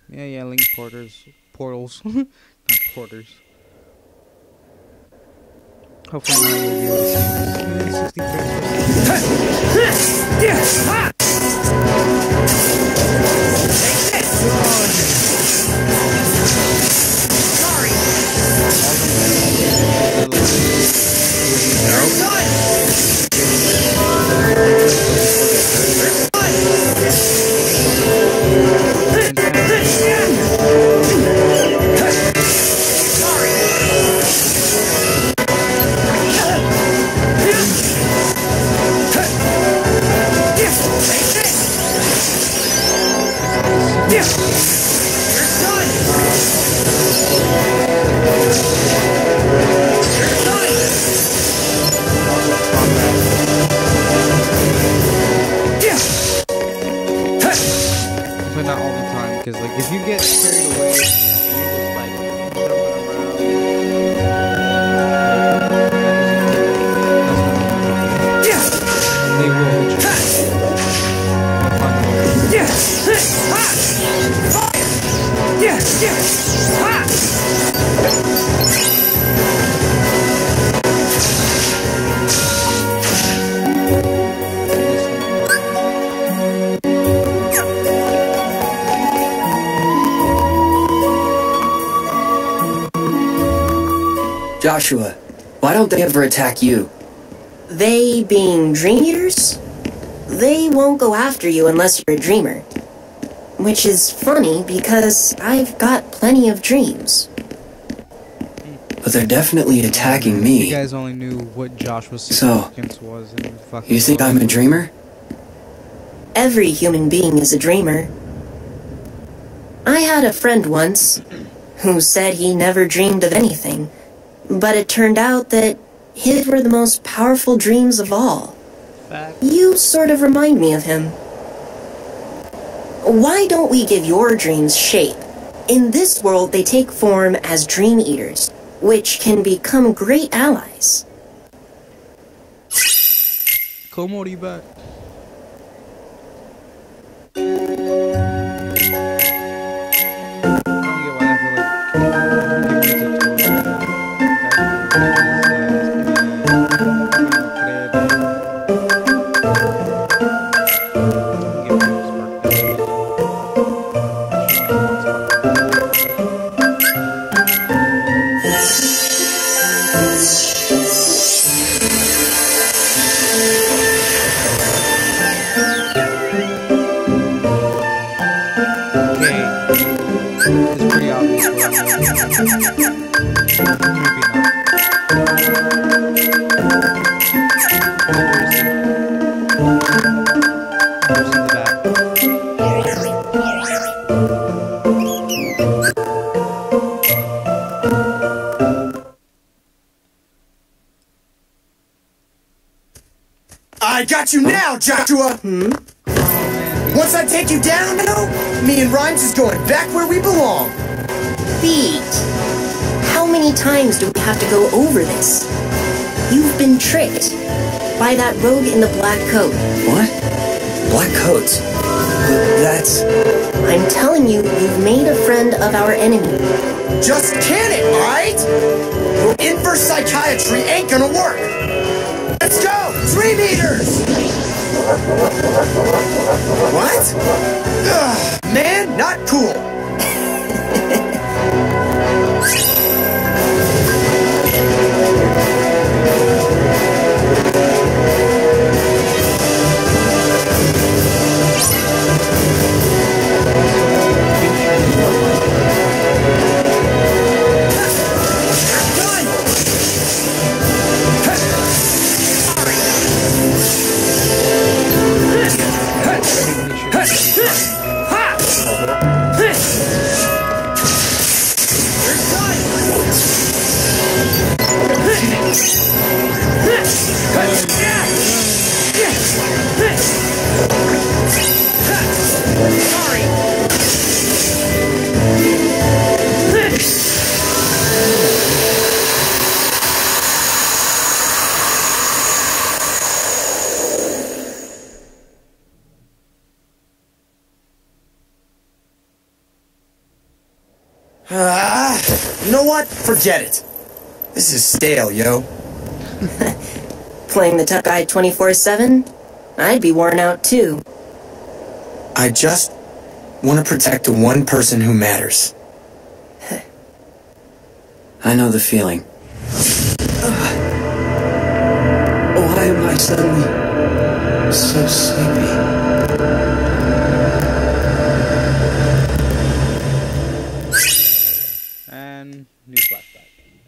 Yeah, link portals, not porters. Hopefully now you'll be able to see but not all the time, because like if you get carried away and you're just like jumping around, they will hit you. Joshua, why don't they ever attack you? They being dream eaters? They won't go after you unless you're a dreamer. Which is funny because I've got plenty of dreams. But they're definitely attacking me. You guys only knew what Joshua's So, significance was. And fucking you think I'm a dreamer? Every human being is a dreamer. I had a friend once who said he never dreamed of anything, but it turned out that his were the most powerful dreams of all. You sort of remind me of him. Why don't we give your dreams shape? In this world, they take form as dream eaters, which can become great allies. Komori back. It's pretty obvious what I'm doing. Maybe not. There's in the back. I got you now, Joshua! Once I take you down, though, me and Rhymes is going back where we belong. Beat! How many times do we have to go over this? You've been tricked by that rogue in the black coat. What? Black coats? That's... I'm telling you, you've made a friend of our enemy. Just can it, alright? Your inverse psychiatry ain't gonna work. Let's go! Dream Eaters! What? Ugh, man, not cool. You know what? Forget it. This is stale, yo. Playing the tuck eye 24/7? I'd be worn out too. I just want to protect the one person who matters. I know the feeling. Why am I suddenly so sleepy? And new flashback.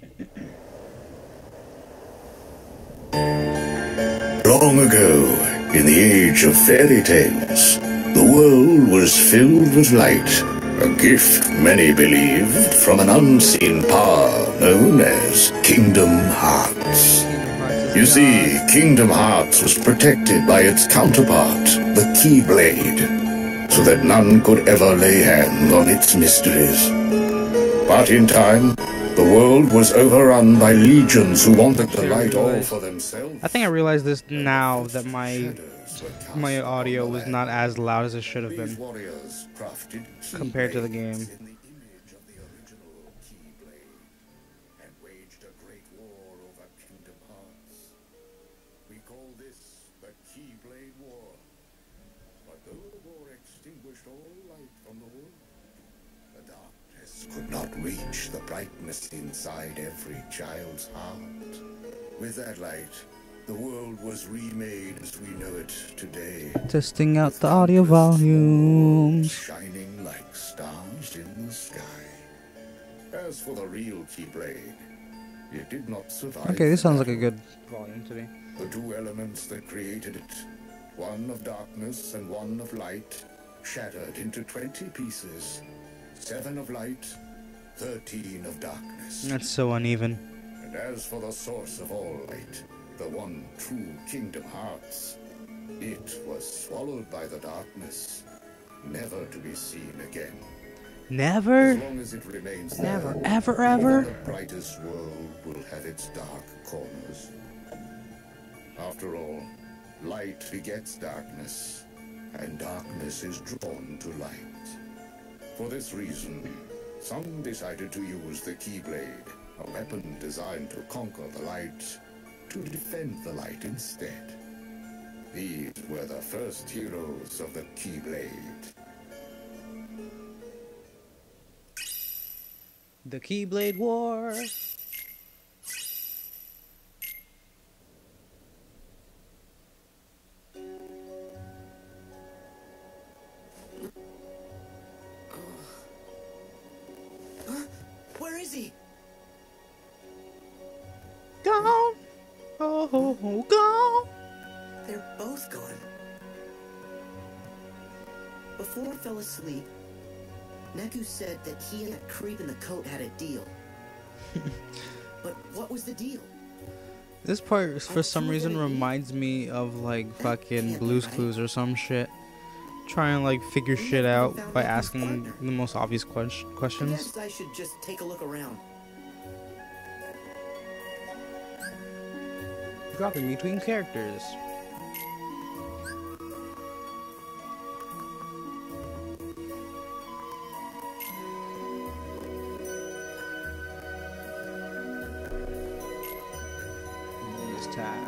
Long ago, in the age of fairy tales, the world was filled with light, a gift many believed from an unseen power known as Kingdom Hearts. You see, Kingdom Hearts was protected by its counterpart, the Keyblade, so that none could ever lay hands on its mysteries. But in time, the world was overrun by legions who wanted the light all for themselves. I think I realized this now that my audio was not as loud as it should have been compared to the game. We call this the Keyblade War. But though the war extinguished all light from the world, the darkness could not reach the brightness inside every child's heart. With that light, the world was remade as we know it today. Testing out the audio volumes. Shining like stars in the sky. As for the real Keyblade, it did not survive. Okay, this sounds like a good volume to me. The two elements that created it, one of darkness and one of light, shattered into 20 pieces. 7 of light, 13 of darkness. That's so uneven. And as for the source of all light, the one true Kingdom Hearts, it was swallowed by the darkness, never to be seen again. Never? As long as it remains Never, there, ever, even ever? the brightest world will have its dark corners. After all, light begets darkness, and darkness is drawn to light. For this reason, some decided to use the Keyblade, a weapon designed to conquer the light, to defend the light instead. These were the first heroes of the Keyblade. The Keyblade War. Where is he? Gone. Oh, gone. They're both gone. Before I fell asleep, Neku said that he and that creep in the coat had a deal. But what was the deal? This part, for some reason, reminds me of like fucking Blue's Clues or some shit. Trying to like figure shit out by asking the most obvious I questions. guess I should just take a look around. Dropping between characters. This time.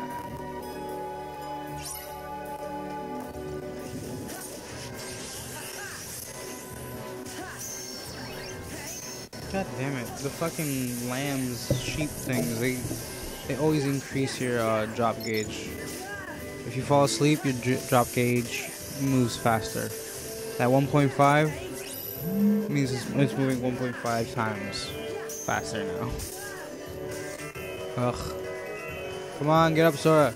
God damn it! The fucking lambs, sheep things, they always increase your drop gauge. If you fall asleep, your drop gauge moves faster. That 1.5 means it's moving 1.5 times faster now. Ugh. Come on, get up, Sora.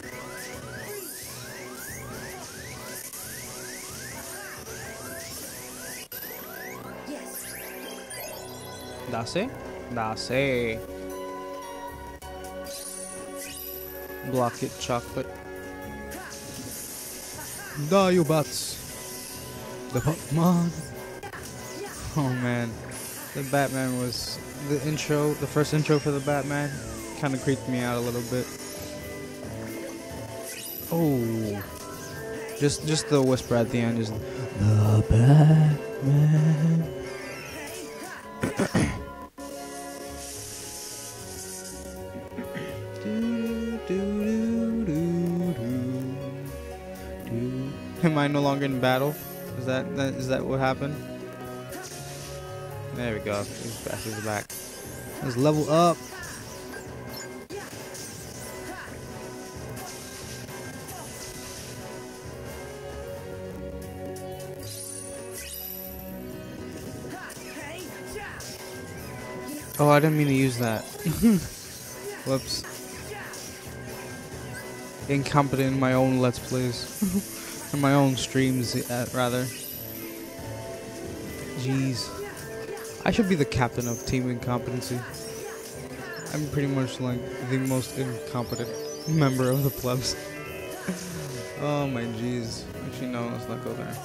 Dase? Dase. Block it, chocolate. Die, you bats. The Batman. Oh man. The Batman was the intro, the first intro for the Batman kind of creeped me out a little bit. Oh. Just the whisper at the end, just the Batman. no longer in battle? Is that what happened? There we go. These bastards are back. Let's level up. Oh, I didn't mean to use that. Whoops. Incompetent in my own Let's Plays. In my own streams, rather. Jeez. I should be the captain of Team Incompetency. I'm pretty much like the most incompetent member of the plebs. Oh my jeez. Actually, no, let's not go there.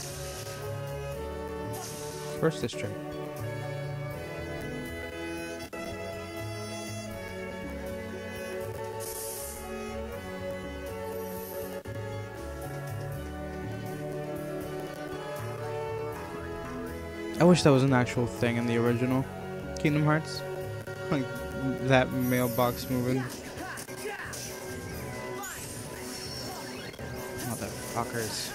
First district. I wish that was an actual thing in the original Kingdom Hearts. Like that mailbox moving. Motherfuckers.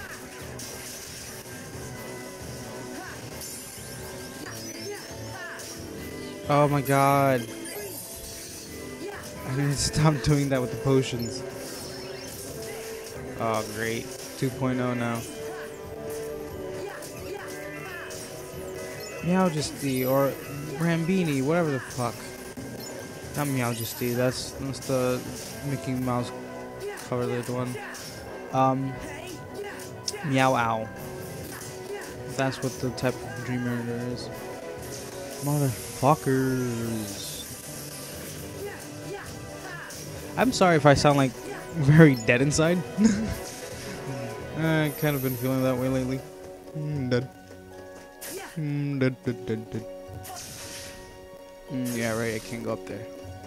Oh my god. I need to stop doing that with the potions. Oh great. 2.0 now. Meowjesty or Rambini, whatever the fuck. Not Meowjesty, that's the Mickey Mouse coverlet one. Meow Ow. That's what the type of dreamer there is. Motherfuckers. I'm sorry if I sound like very dead inside. I kind of been feeling that way lately. Dead. Dead. Yeah, right, I can't go up there.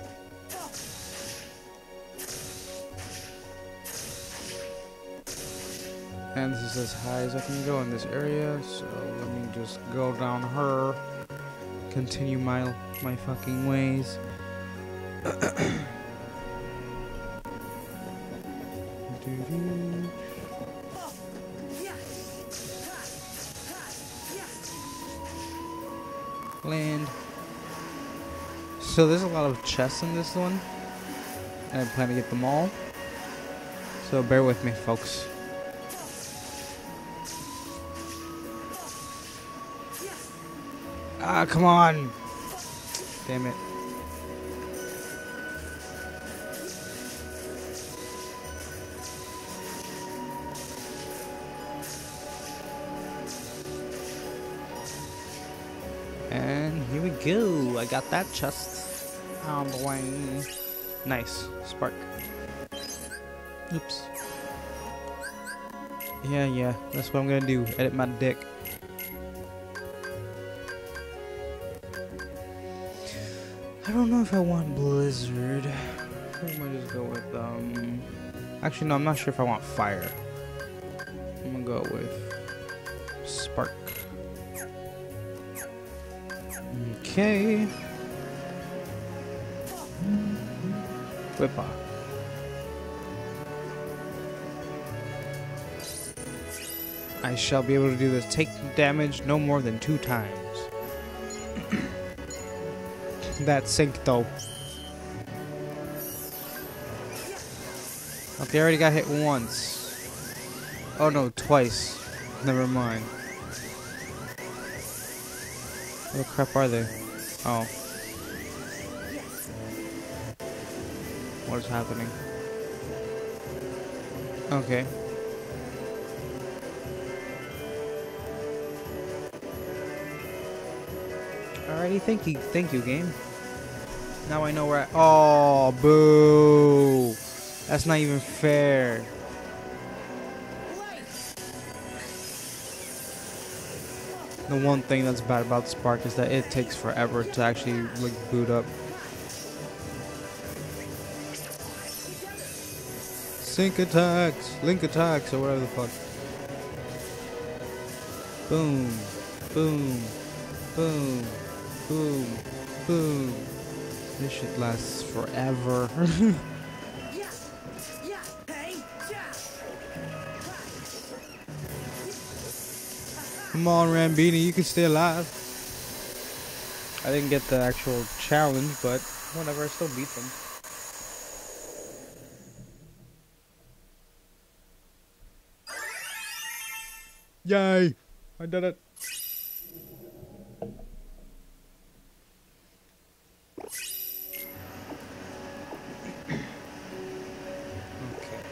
And this is as high as I can go in this area, so let me just go down her. Continue my fucking ways. Land. So there's a lot of chests in this one, and I plan to get them all. So bear with me, folks. Ah, come on! Damn it. And here we go. I got that chest on the way. Nice. Spark. Oops. Yeah. That's what I'm gonna do. Edit my dick. I don't know if I want Blizzard. I might just go with, Actually, no, I'm not sure if I want Fire. I'm gonna go with Spark. Okay. Whippa. I shall be able to do this. Take damage no more than 2 times. That sync though. Okay, I already got hit once. Oh no, twice. Never mind. What the crap are they? Oh. What is happening? Okay. Alrighty, thank you, game. Now I know where oh, boo! That's not even fair. The one thing that's bad about Spark is that it takes forever to actually like boot up. Sync attacks, link attacks, or whatever the fuck. Boom, boom, boom, boom, boom. This shit lasts forever. Come on, Rambini, you can stay alive. I didn't get the actual challenge, but whatever, I still beat them. Yay! I did it. Okay.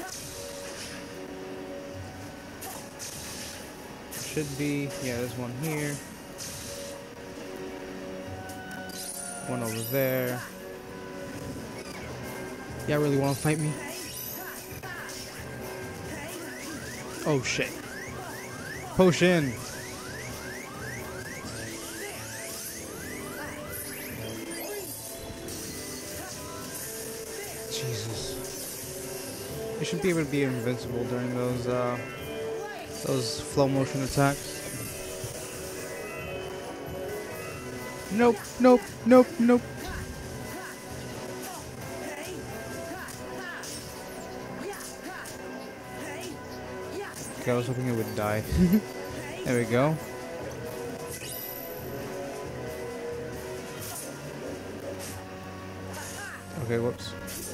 Should be, yeah, there's one here. One over there. Yeah, really want to fight me? Oh shit. Potion. Jesus. You should be able to be invincible during those flow motion attacks. Nope, nope, nope, nope. Okay, I was hoping it would die. There we go. Okay, whoops.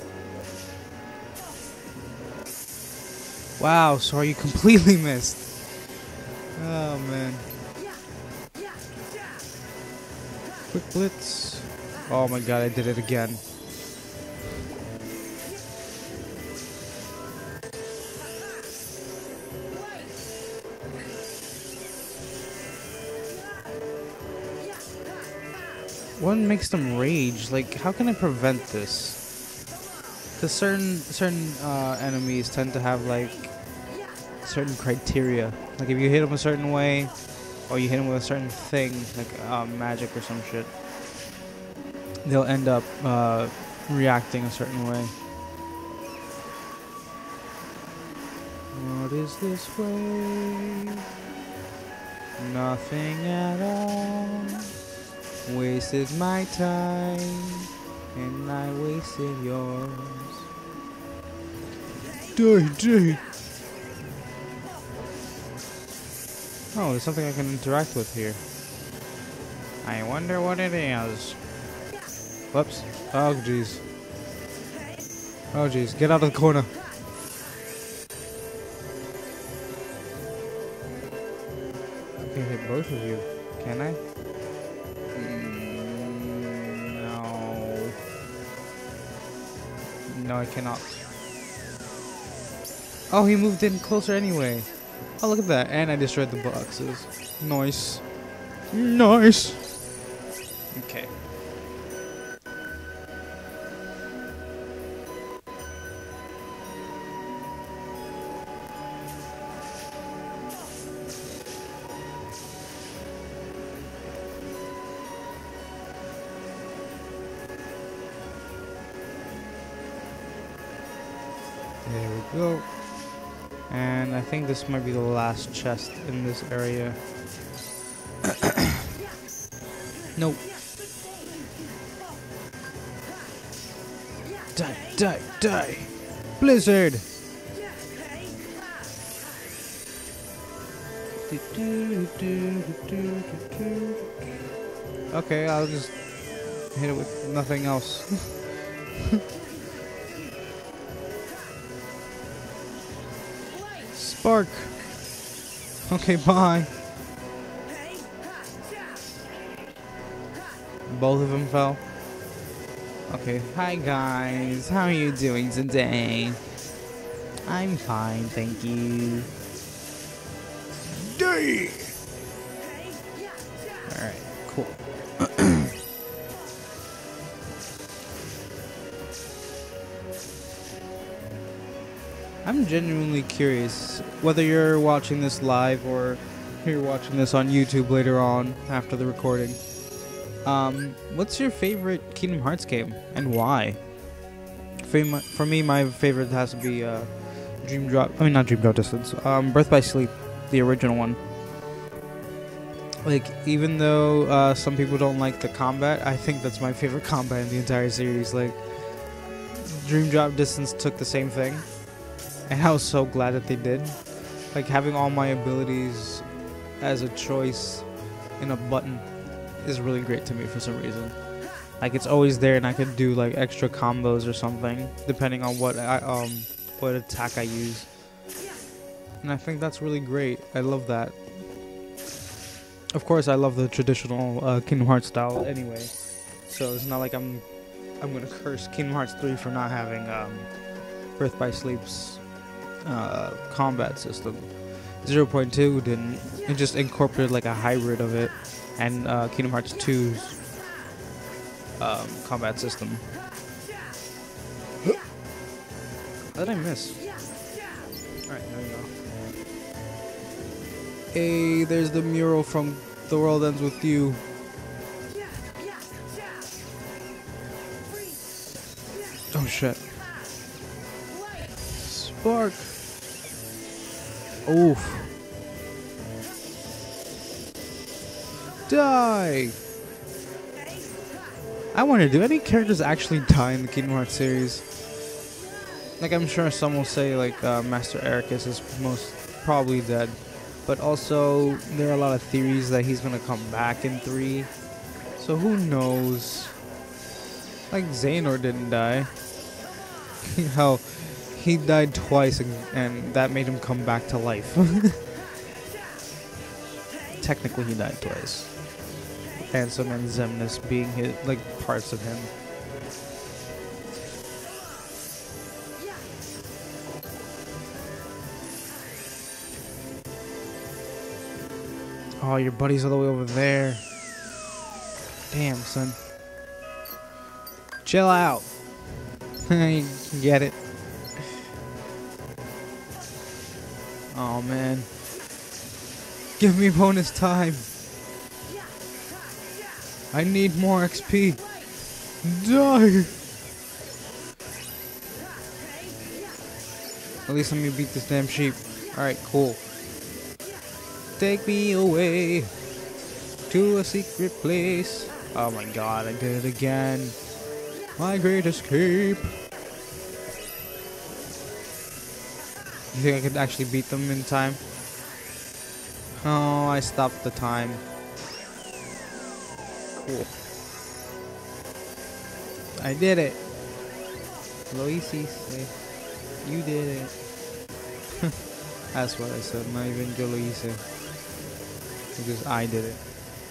Wow, sorry, you completely missed. Oh man. Quick blitz. Oh my god, I did it again. What makes them rage? Like, how can I prevent this? Because certain enemies tend to have like certain criteria. Like if you hit them a certain way, or you hit them with a certain thing, like magic or some shit, they'll end up reacting a certain way. What is this way? Nothing at all. Wasted my time, and I wasted yours. Die. Oh, there's something I can interact with here. I wonder what it is. Whoops. Oh, jeez. Oh, jeez. Get out of the corner. I can hit both of you. Can I? No. No, I cannot. Oh, he moved in closer anyway. Oh, look at that. And I destroyed the boxes. Nice. Nice. Okay. There we go. And I think this might be the last chest in this area. Nope. Die. Blizzard! Okay, I'll just hit it with nothing else. Spark! Okay, bye. Both of them fell. Okay, hi guys, how are you doing today? I'm fine, thank you. Die! Alright, cool. I'm genuinely curious whether you're watching this live or you're watching this on YouTube later on after the recording. What's your favorite Kingdom Hearts game and why? For me, my favorite has to be not Dream Drop Distance. Birth by Sleep, the original one. Like, even though some people don't like the combat, I think that's my favorite combat in the entire series. Like, Dream Drop Distance took the same thing, and I was so glad that they did. Like, having all my abilities as a choice in a button is really great to me for some reason. Like it's always there, and I could do like extra combos or something depending on what attack I use. And I think that's really great. I love that. Of course, I love the traditional Kingdom Hearts style anyway. So it's not like I'm gonna curse Kingdom Hearts 3 for not having Birth by Sleep's combat system. 0.2 didn't. It just incorporated like a hybrid of it and Kingdom Hearts 2's combat system. How did I miss? Alright, there we go. Hey, there's the mural from The World Ends With You. Oh shit. Spark. Oof. Die. I wonder, do any characters actually die in the Kingdom Hearts series? Like, I'm sure some will say, like, Master Ericus is most probably dead. But also, there are a lot of theories that he's gonna come back in 3. So who knows? Like, Xehanort didn't die. Hell, he died twice and that made him come back to life. Technically, he died twice. Ansem and Xemnas being his, like, parts of him. Oh, your buddy's all the way over there. Damn, son. Chill out. You get it. Oh, man. Give me bonus time. I need more XP. Die. At least let me beat this damn sheep. Alright, cool. Take me away to a secret place. Oh my god, I did it again. My great escape. You think I could actually beat them in time? Oh, I stopped the time. Cool. I did it. Loisi, you did it. That's what I said, not even Joloise. Because I did it.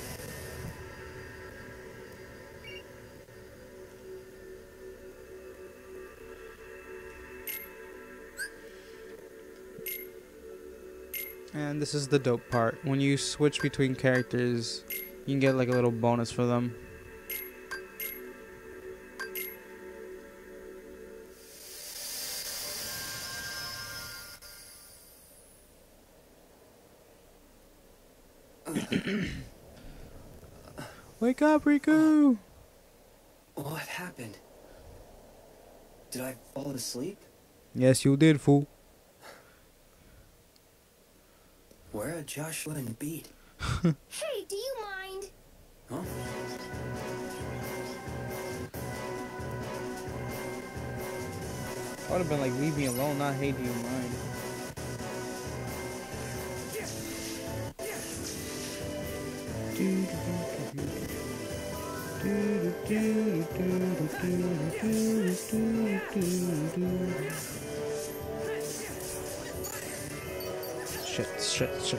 And this is the dope part. When you switch between characters, you can get like a little bonus for them. Wake up, Riku! What happened? Did I fall asleep? Yes, you did, fool. Where are Joshua and Beat? Hey, do you mind? Huh? I would have been like, leave me alone, not hey, do you mind? Shit.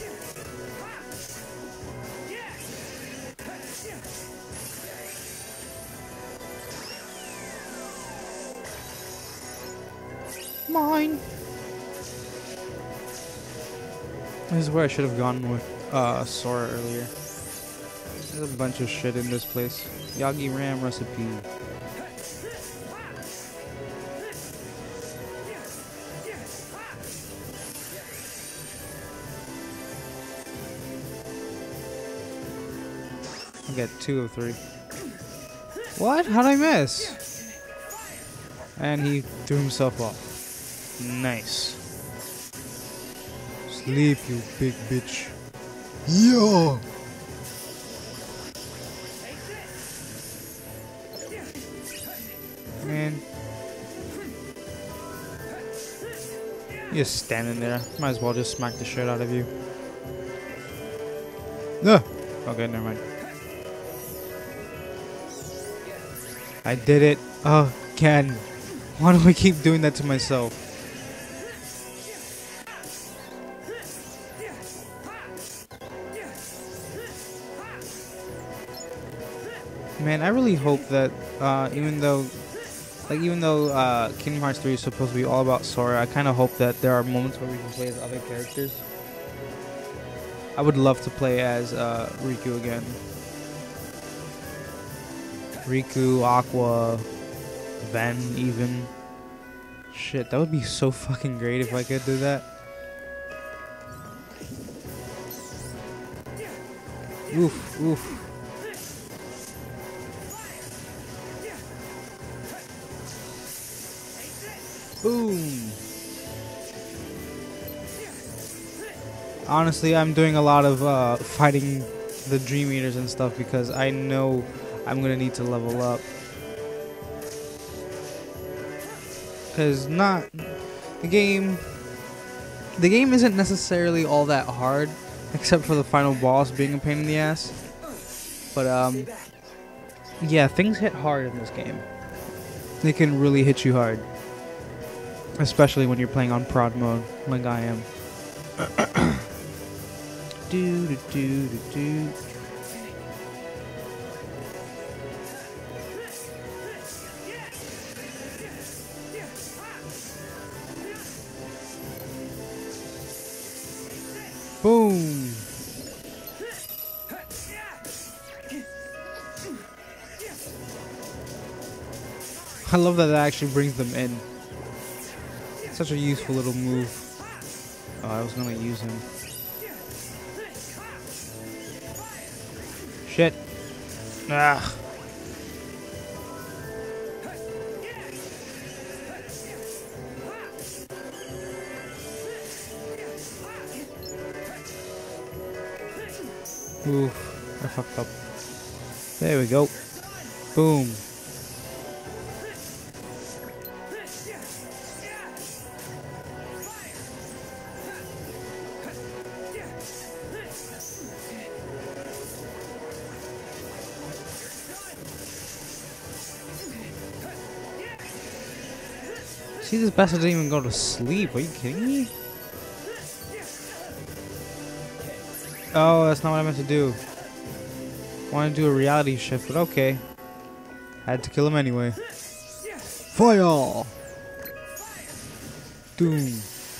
Mine. This is where I should have gone with Sora earlier. There's a bunch of shit in this place. Yagi Ram recipe. I got 2 of 3. What? How'd I miss? And he threw himself off. Nice. Sleep, you big bitch. Yo! Man. You're just standing there. Might as well just smack the shit out of you. Ugh. Okay, never mind. I did it again. Why do I keep doing that to myself? Man, I really hope that even though Kingdom Hearts 3 is supposed to be all about Sora, I kind of hope that there are moments where we can play as other characters. I would love to play as Riku again. Riku, Aqua, Ven, even. Shit, that would be so fucking great if I could do that. Oof, oof. Boom. Honestly, I'm doing a lot of fighting the Dream Eaters and stuff because I know I'm gonna need to level up. Cause the game isn't necessarily all that hard, except for the final boss being a pain in the ass. But yeah, things hit hard in this game. They can really hit you hard, especially when you're playing on prod mode, like I am. Do do do do do. Boom. I love that actually brings them in. Such a useful little move. Oh, I was gonna use him. Shit. Ah. Oof. I fucked up. There we go. Boom. See, this bastard didn't even go to sleep. Are you kidding me? Oh, that's not what I meant to do. I wanted to do a reality shift, but okay. Had to kill him anyway. Fire! Doom.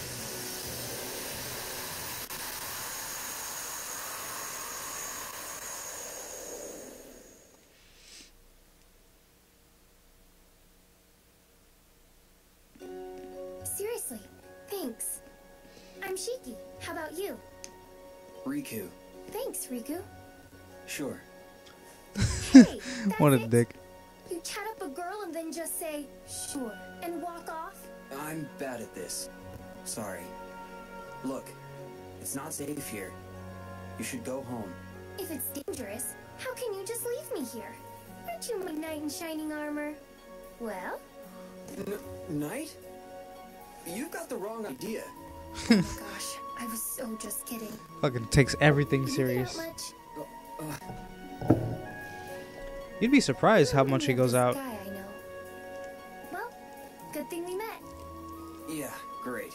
Seriously, thanks. I'm Shiki. How about you? Riku. Thanks, Riku. Sure. Hey, What a that's it? dick. You chat up a girl and then just say, sure, and walk off? I'm bad at this. Sorry. Look, it's not safe here. You should go home. If it's dangerous, how can you just leave me here? Aren't you my knight in shining armor? Well? Knight? You've got the wrong idea. Gosh, I was so just kidding. Fucking takes everything You get serious. out much? You'd be surprised how much he goes out. Guy I know. Well, good thing we met. Yeah, great.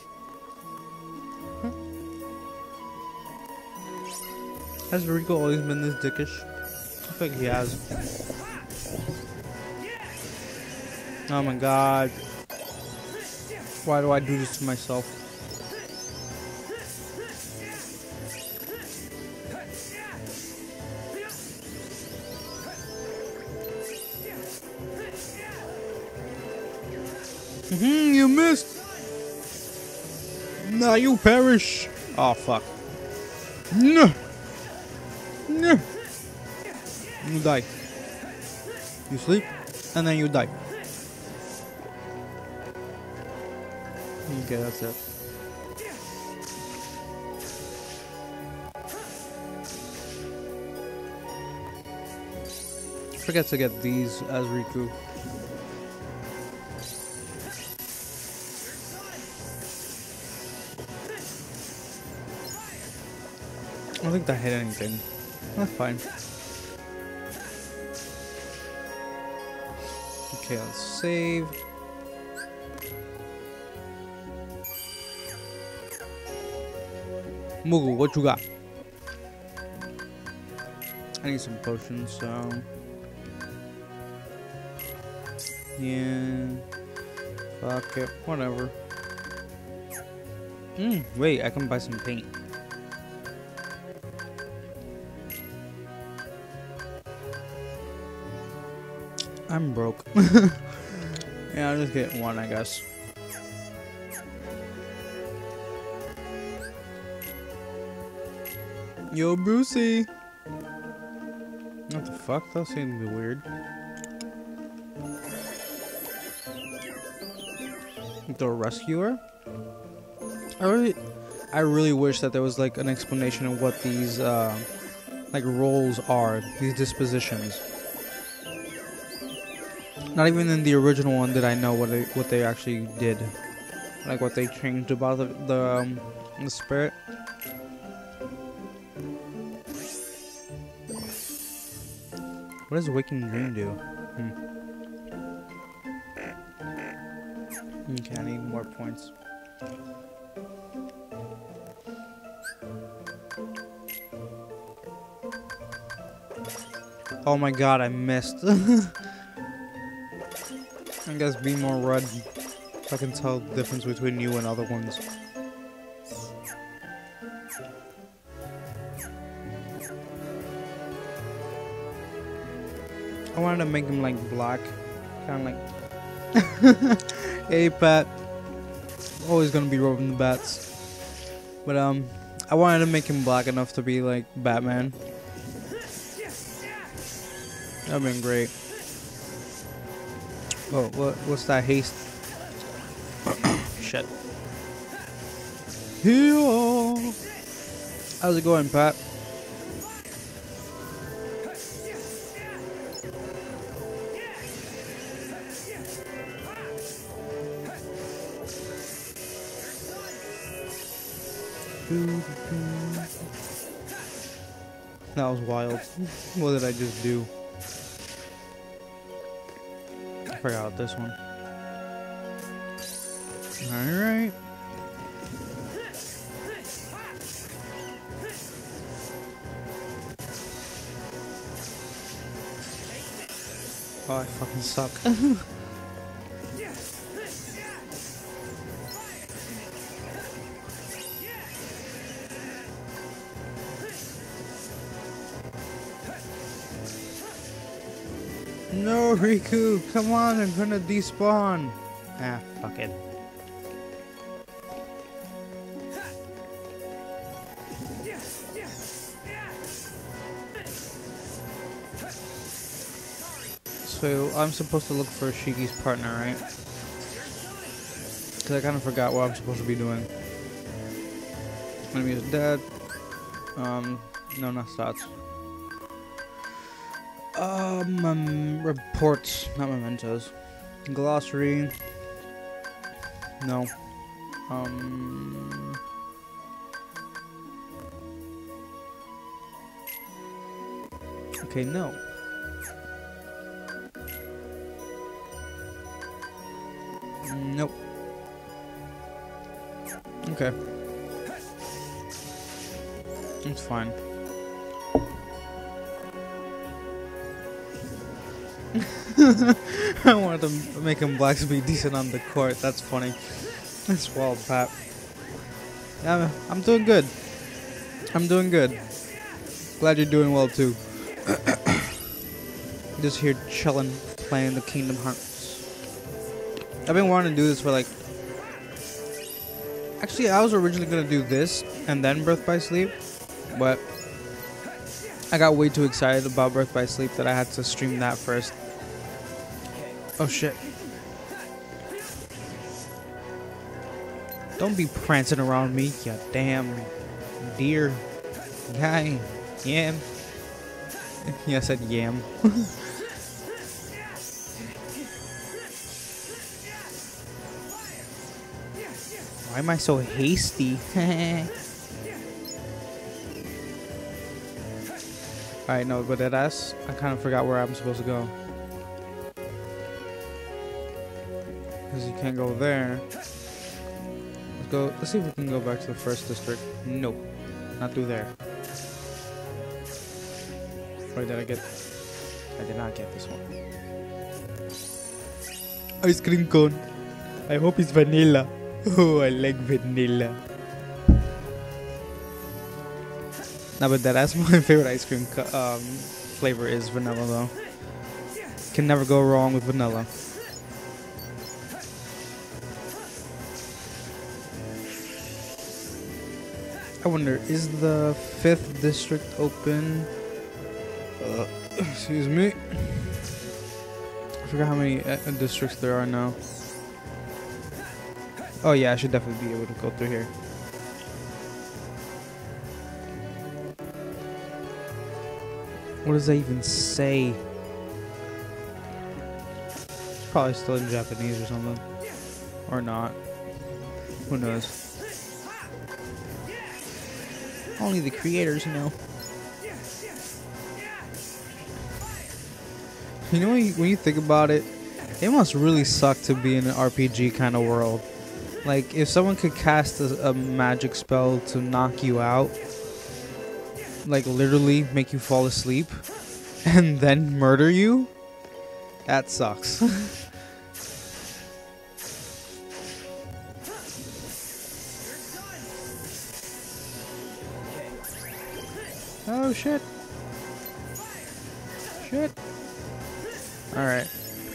Has Riku always been this dickish? I think he has. Oh my god. Why do I do this to myself? You missed! Now you perish! Oh fuck. No! No! You die. You sleep, and then you die. Okay, that's it. Forget to get these as Riku. I don't think that hit anything. That's fine. Okay, let's save. Moogle, what you got? I need some potions, so yeah. Fuck it, whatever. Wait, I can buy some paint. I'm broke. Yeah, I'll just get one, I guess. Yo, Brucey! What the fuck? That seems to be weird. The rescuer? I really wish that there was like an explanation of what these like roles are, these dispositions. Not even in the original one did I know what they actually did, like what they changed about the spirit. What does Waking Dream do? Okay, I need more points. Oh my god, I missed. I guess be more red. If I can tell the difference between you and other ones. I wanted to make him like black. Kind of like... Hey Pat. Always gonna be rubbing the bats. But I wanted to make him black enough to be like Batman. That'd been great. Oh, what's that haste? Shit. Heal. How's it going, Pat? That was wild. What did I just do? I forgot this one. Alright. Oh, I fucking suck. No, Riku, come on, I'm gonna despawn. Ah, fuck it. So, I'm supposed to look for Shiki's partner, right? Because I kind of forgot what I'm supposed to be doing. Enemy is dead. No, not stats. Reports, not mementos. Glossary. No. Okay, no. Nope. Okay. It's fine. I wanted to make him black to be decent on the court. That's funny. That's wild, Pat. Yeah, I'm doing good. I'm doing good. Glad you're doing well too. Just here chilling, playing the Kingdom Hearts. I've been wanting to do this for like... Actually, I was originally gonna do this and then Birth by Sleep, but I got way too excited about Birth by Sleep that I had to stream that first. Oh shit. Don't be prancing around me, you damn deer guy. Yam. Yeah, I said yam. Why am I so hasty? Alright, no, but I kind of forgot where I'm supposed to go. Because you can't go there. Let's see if we can go back to the first district. Nope. Not through there. Or did I get... I did not get this one. Ice cream cone. I hope it's vanilla. Oh, I like vanilla. Nah, but that's my favorite ice cream flavor is vanilla though. Can never go wrong with vanilla. I wonder, is the 5th district open? Excuse me. I forgot how many districts there are now. Oh yeah, I should definitely be able to go through here. What does that even say? It's probably still in Japanese or something. Or not. Who knows? Only the creators know. You know, when you think about it, it must really suck to be in an RPG kind of world. Like, if someone could cast a magic spell to knock you out, like literally make you fall asleep, and then murder you, that sucks. Oh shit. Shit. Alright.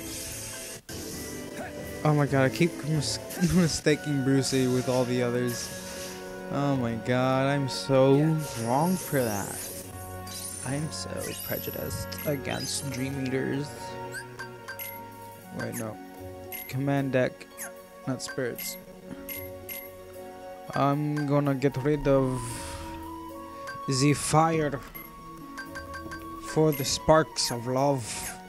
Oh my god, I keep mistaking Brucey with all the others. Oh my god, I'm so wrong for that. I'm so prejudiced against Dream Eaters. Wait, no. Command deck, not spirits. I'm gonna get rid of the fire for the sparks of love.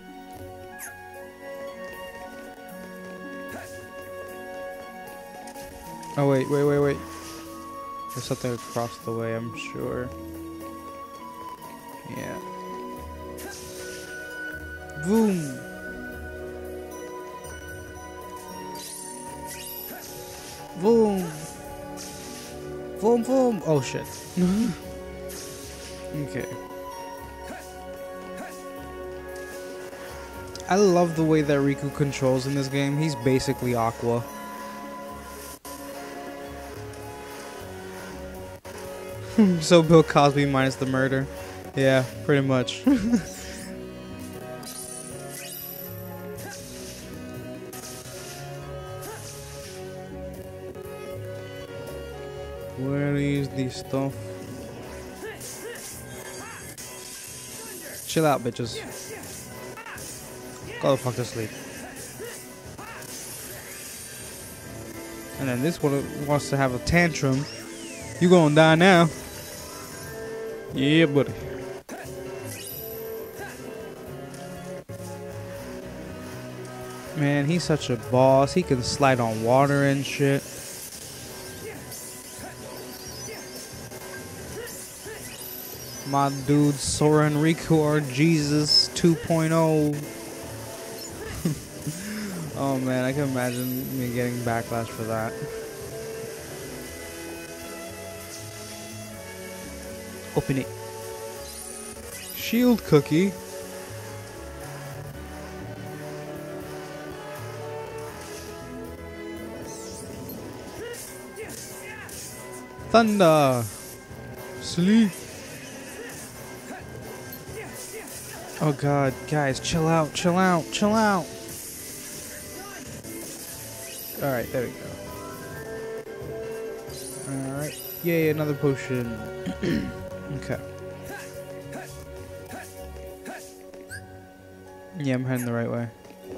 Oh wait. There's something across the way, I'm sure. Yeah. Boom. Boom. Boom, boom. Oh shit. Okay. I love the way that Riku controls in this game. He's basically Aqua. So Bill Cosby minus the murder. Yeah, pretty much. Where is this stuff? Chill out, bitches. Go the fuck to sleep. And then this one wants to have a tantrum. You gonna die now. Yeah, buddy. Man, he's such a boss. He can slide on water and shit. My dudes Sora and Riku are Jesus 2.0. Oh man, I can imagine me getting backlash for that. Open it. Shield cookie. Thunder. Sleep. Oh god, guys, chill out, chill out, chill out. Alright, there we go. Alright. Yay, another potion. Okay. Yeah, I'm heading the right way.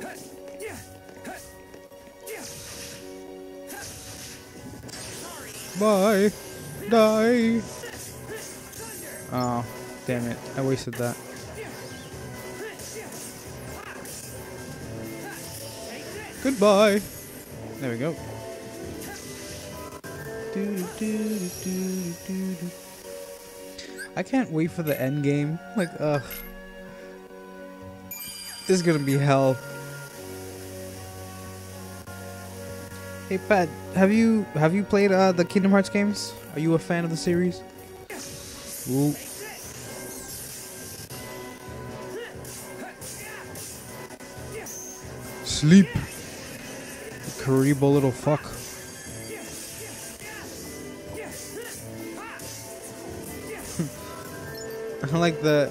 Bye. Die. Oh, damn it. I wasted that. Goodbye. There we go. I can't wait for the end game. Like, ugh. This is gonna be hell. Hey Pat, have you played the Kingdom Hearts games? Are you a fan of the series? Ooh. Sleep. Karibo little fuck. I like the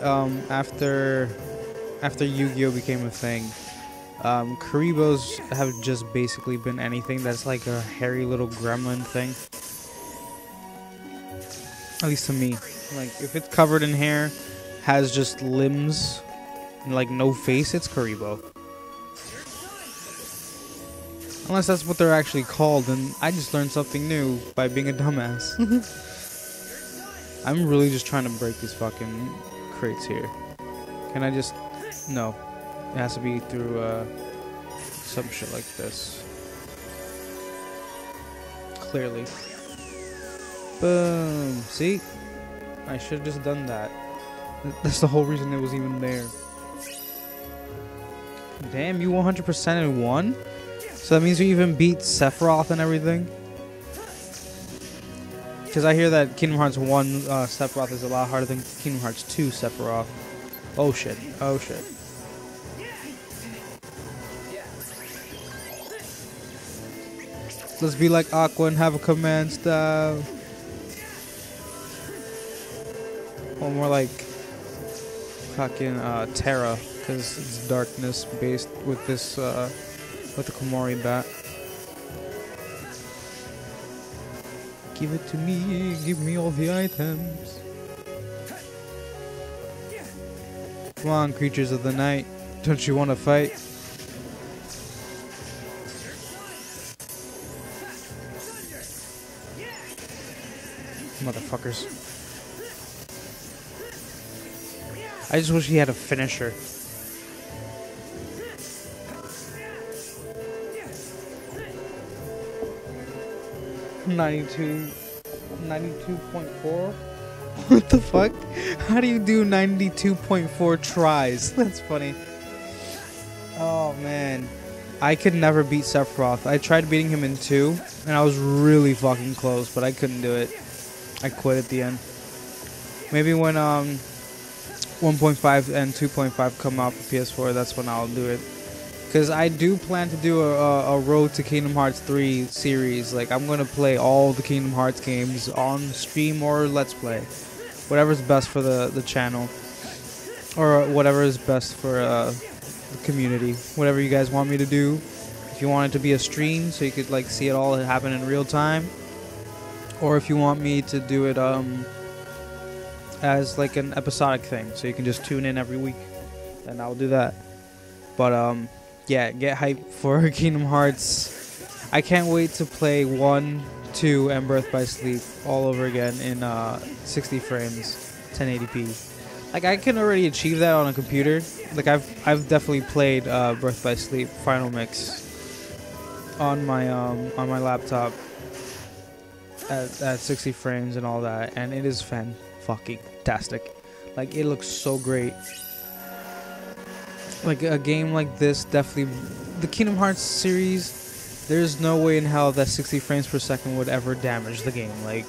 after Yu-Gi-Oh became a thing, Karibos have just basically been anything that's like a hairy little gremlin thing. At least to me. Like, if it's covered in hair, has just limbs, and like no face, it's Karibo. Unless that's what they're actually called, and I just learned something new by being a dumbass. I'm really just trying to break these fucking crates here. Can I just... No. It has to be through some shit like this. Clearly. Boom. See? I should have just done that. That's the whole reason it was even there. Damn, you 100% in one? So that means you even beat Sephiroth and everything? Because I hear that Kingdom Hearts 1 Sephiroth is a lot harder than Kingdom Hearts 2 Sephiroth. Oh shit. Oh shit. Let's be like Aqua and have a command style. Or more like fucking Terra, because it's darkness based with this with the Komori bat. Give it to me, give me all the items. Come on, creatures of the night, don't you want to fight? Motherfuckers. I just wish he had a finisher. $92.4? What the fuck? How do you do 92.4 tries? That's funny. Oh man. I could never beat Sephiroth. I tried beating him in 2, and I was really fucking close, but I couldn't do it. I quit at the end. Maybe when 1.5 and 2.5 come out for PS4, that's when I'll do it. Because I do plan to do a Road to Kingdom Hearts 3 series. Like, I'm going to play all the Kingdom Hearts games on stream or Let's Play. Whatever's best for the channel. Or whatever is best for the community. Whatever you guys want me to do. If you want it to be a stream so you could like see it all happen in real time. Or if you want me to do it as like an episodic thing. So you can just tune in every week. And I'll do that. But yeah, get hyped for Kingdom Hearts. I can't wait to play 1, 2, and Birth by Sleep all over again in 60 frames, 1080p. Like, I can already achieve that on a computer. Like, I've definitely played Birth by Sleep Final Mix on my laptop at 60 frames and all that, and it is fan-fucking-tastic. Like, it looks so great. Like, a game like this, definitely... The Kingdom Hearts series, there's no way in hell that 60 frames per second would ever damage the game. Like,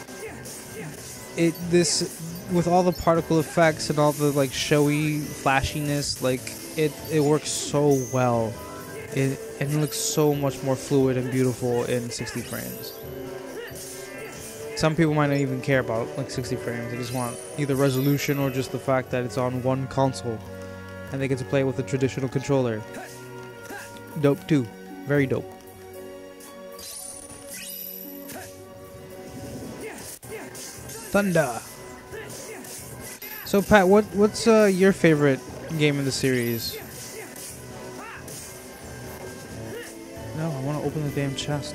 with all the particle effects and all the, like, showy flashiness, like, it works so well. And it looks so much more fluid and beautiful in 60 frames. Some people might not even care about, like, 60 frames. They just want either resolution or just the fact that it's on one console. And they get to play with a traditional controller. Dope too. Very dope. Thunder. So Pat, what's your favorite game in the series? No, I want to open the damn chest.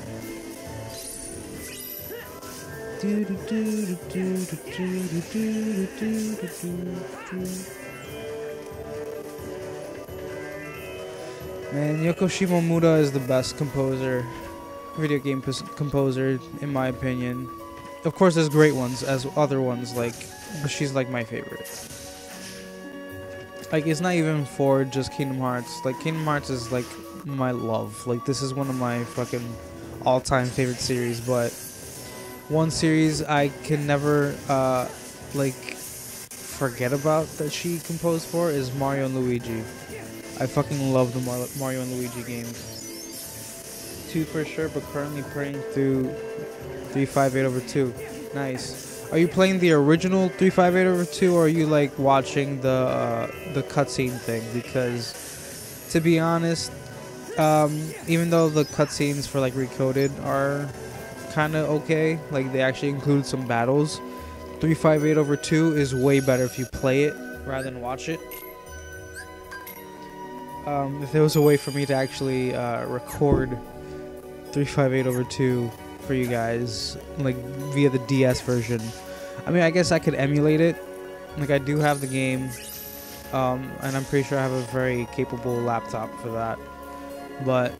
Man, Yoko Shimomura is the best composer, video game composer, in my opinion. Of course, there's great ones as other ones, like, but she's like my favorite. Like, it's not even for just Kingdom Hearts. Like, Kingdom Hearts is like my love. Like, this is one of my fucking all-time favorite series. But one series I can never like forget about that she composed for is Mario and Luigi. I fucking love the Mario and Luigi games. 2 for sure, but currently playing through 358/2. Nice. Are you playing the original 358/2, or are you like watching the cutscene thing? Because to be honest, even though the cutscenes for like Recoded are kind of okay, like they actually include some battles, 358/2 is way better if you play it rather than watch it. If there was a way for me to actually record 358/2 for you guys, like via the DS version, I mean, I guess I could emulate it. Like, I do have the game, and I'm pretty sure I have a very capable laptop for that. But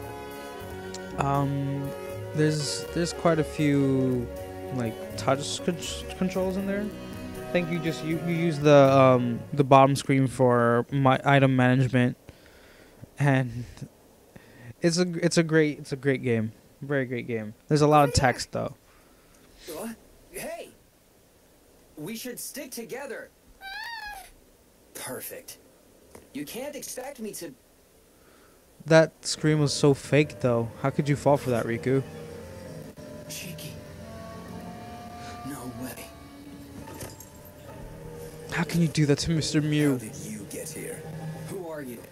there's quite a few like touch controls in there. I think you use the bottom screen for my item management, and it's a great game, very great game. There's a lot of text though. What? Hey, we should stick together. Perfect. You can't expect me to. That scream was so fake though. How could you fall for that, Riku? Cheeky. No way. How can you do that to Mr. Mew? How did you get here? Who are you?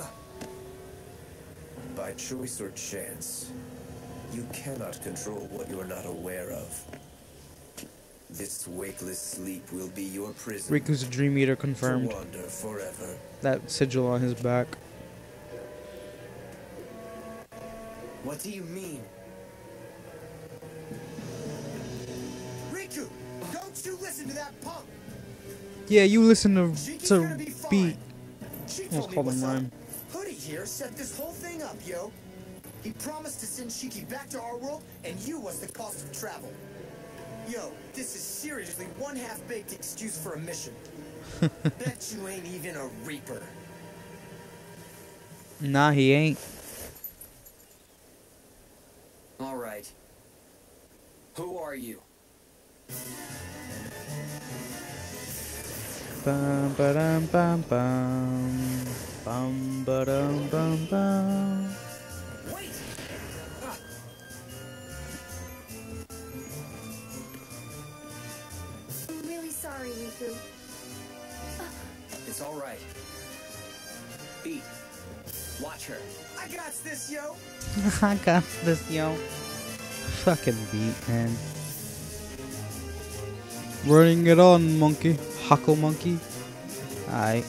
By choice or chance? You cannot control what you are not aware of. This wakeless sleep will be your prison. Riku's a Dream Eater confirmed. To wander forever. That sigil on his back. What do you mean? Riku, don't you listen to that punk. Yeah, you listen to She beat. told Almost me called what's him up. rhyme. Hoodie here set this whole thing up, yo. He promised to send Shiki back to our world, and you was the cost of travel. Yo, this is seriously one half-baked excuse for a mission. Bet you ain't even a Reaper. Nah, he ain't. All right. Who are you? Bum ba dum bum bum. Bum ba dum bum bum. Wait! I'm really sorry, Riku. It's all right. Beat. Watch her. I got this, yo. I got this, yo. Fucking beat, man. Bring it on, monkey. Huckle monkey. Alright.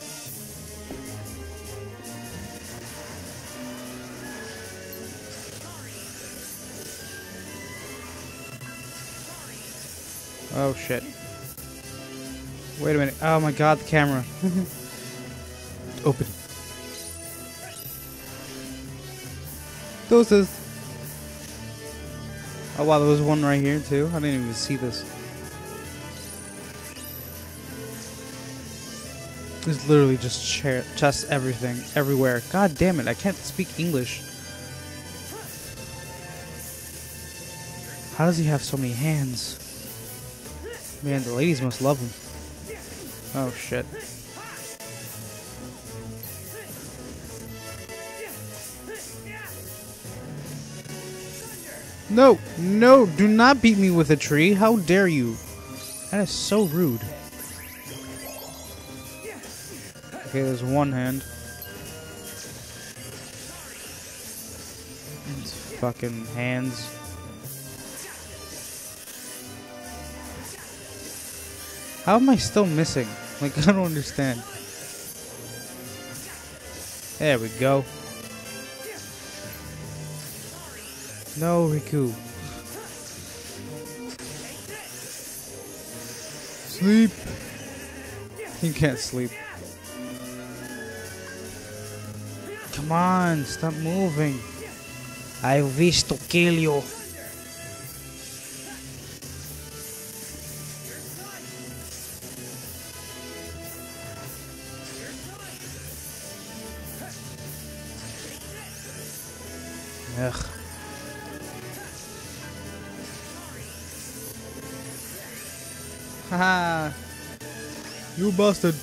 Oh shit. Wait a minute. Oh my god, the camera. Open. Doses. Oh wow, there was one right here too. I didn't even see this. There's literally just chests everything, everywhere. God damn it, I can't speak English. How does he have so many hands? Man, the ladies must love him. Oh shit. No, no, do not beat me with a tree. How dare you? That is so rude. Okay, there's one hand. It's fucking hands. How am I still missing? Like, I don't understand. There we go. No, Riku. Sleep. You can't sleep. Come on, stop moving. I wish to kill you. Ugh. Haha. You busted.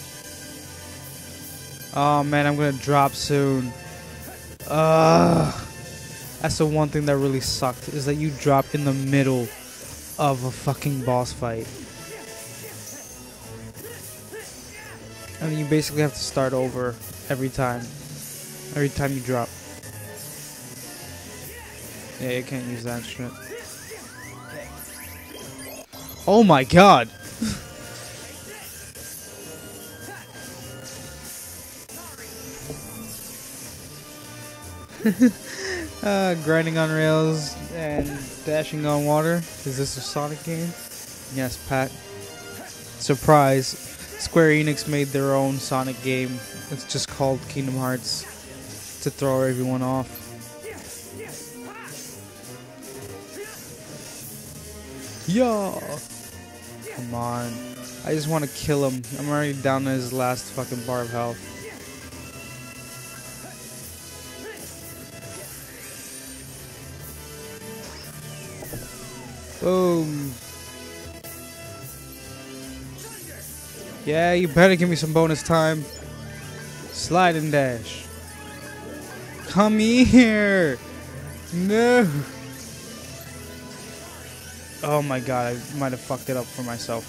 Oh man, I'm gonna drop soon. That's the one thing that really sucked, is that you drop in the middle of a fucking boss fight. And you basically have to start over every time. Every time you drop. Yeah, you can't use that shit. Oh my god! Grinding on rails and dashing on water. Is this a Sonic game? Yes, Pat. Surprise. Square Enix made their own Sonic game. It's just called Kingdom Hearts. To throw everyone off. Yo! Come on. I just want to kill him. I'm already down to his last fucking bar of health. Boom. Yeah, you better give me some bonus time. Slide and dash. Come here. No. Oh my god, I might have fucked it up for myself.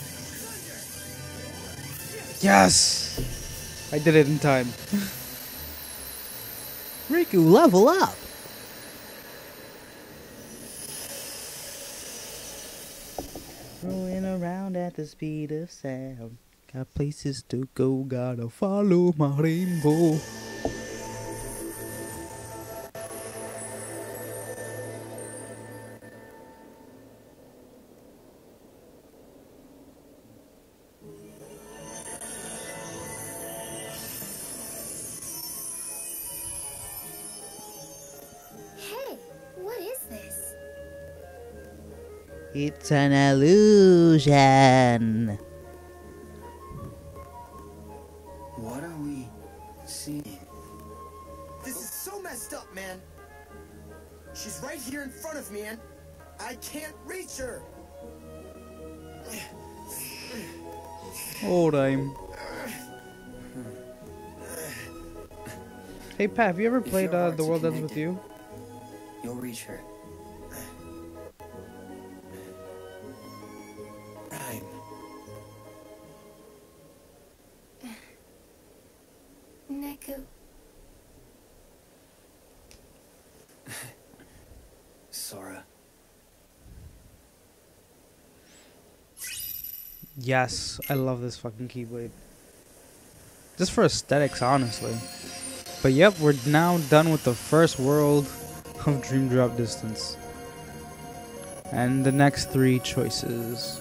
Yes! I did it in time. Riku, level up! Rolling around at the speed of sound. Got places to go, gotta follow my rainbow. Hey, what is this? It's an illusion. What are we seeing? This is so messed up, man. She's right here in front of me, and I can't reach her. Hold on. Hey Pat, have you ever played your hearts The are World Ends With connected, You? You'll reach her. Rhyme. Neku. Sora. Yes, I love this fucking Keyblade. Just for aesthetics, honestly. But yep, we're now done with the first world of Dream Drop Distance. And the next three choices.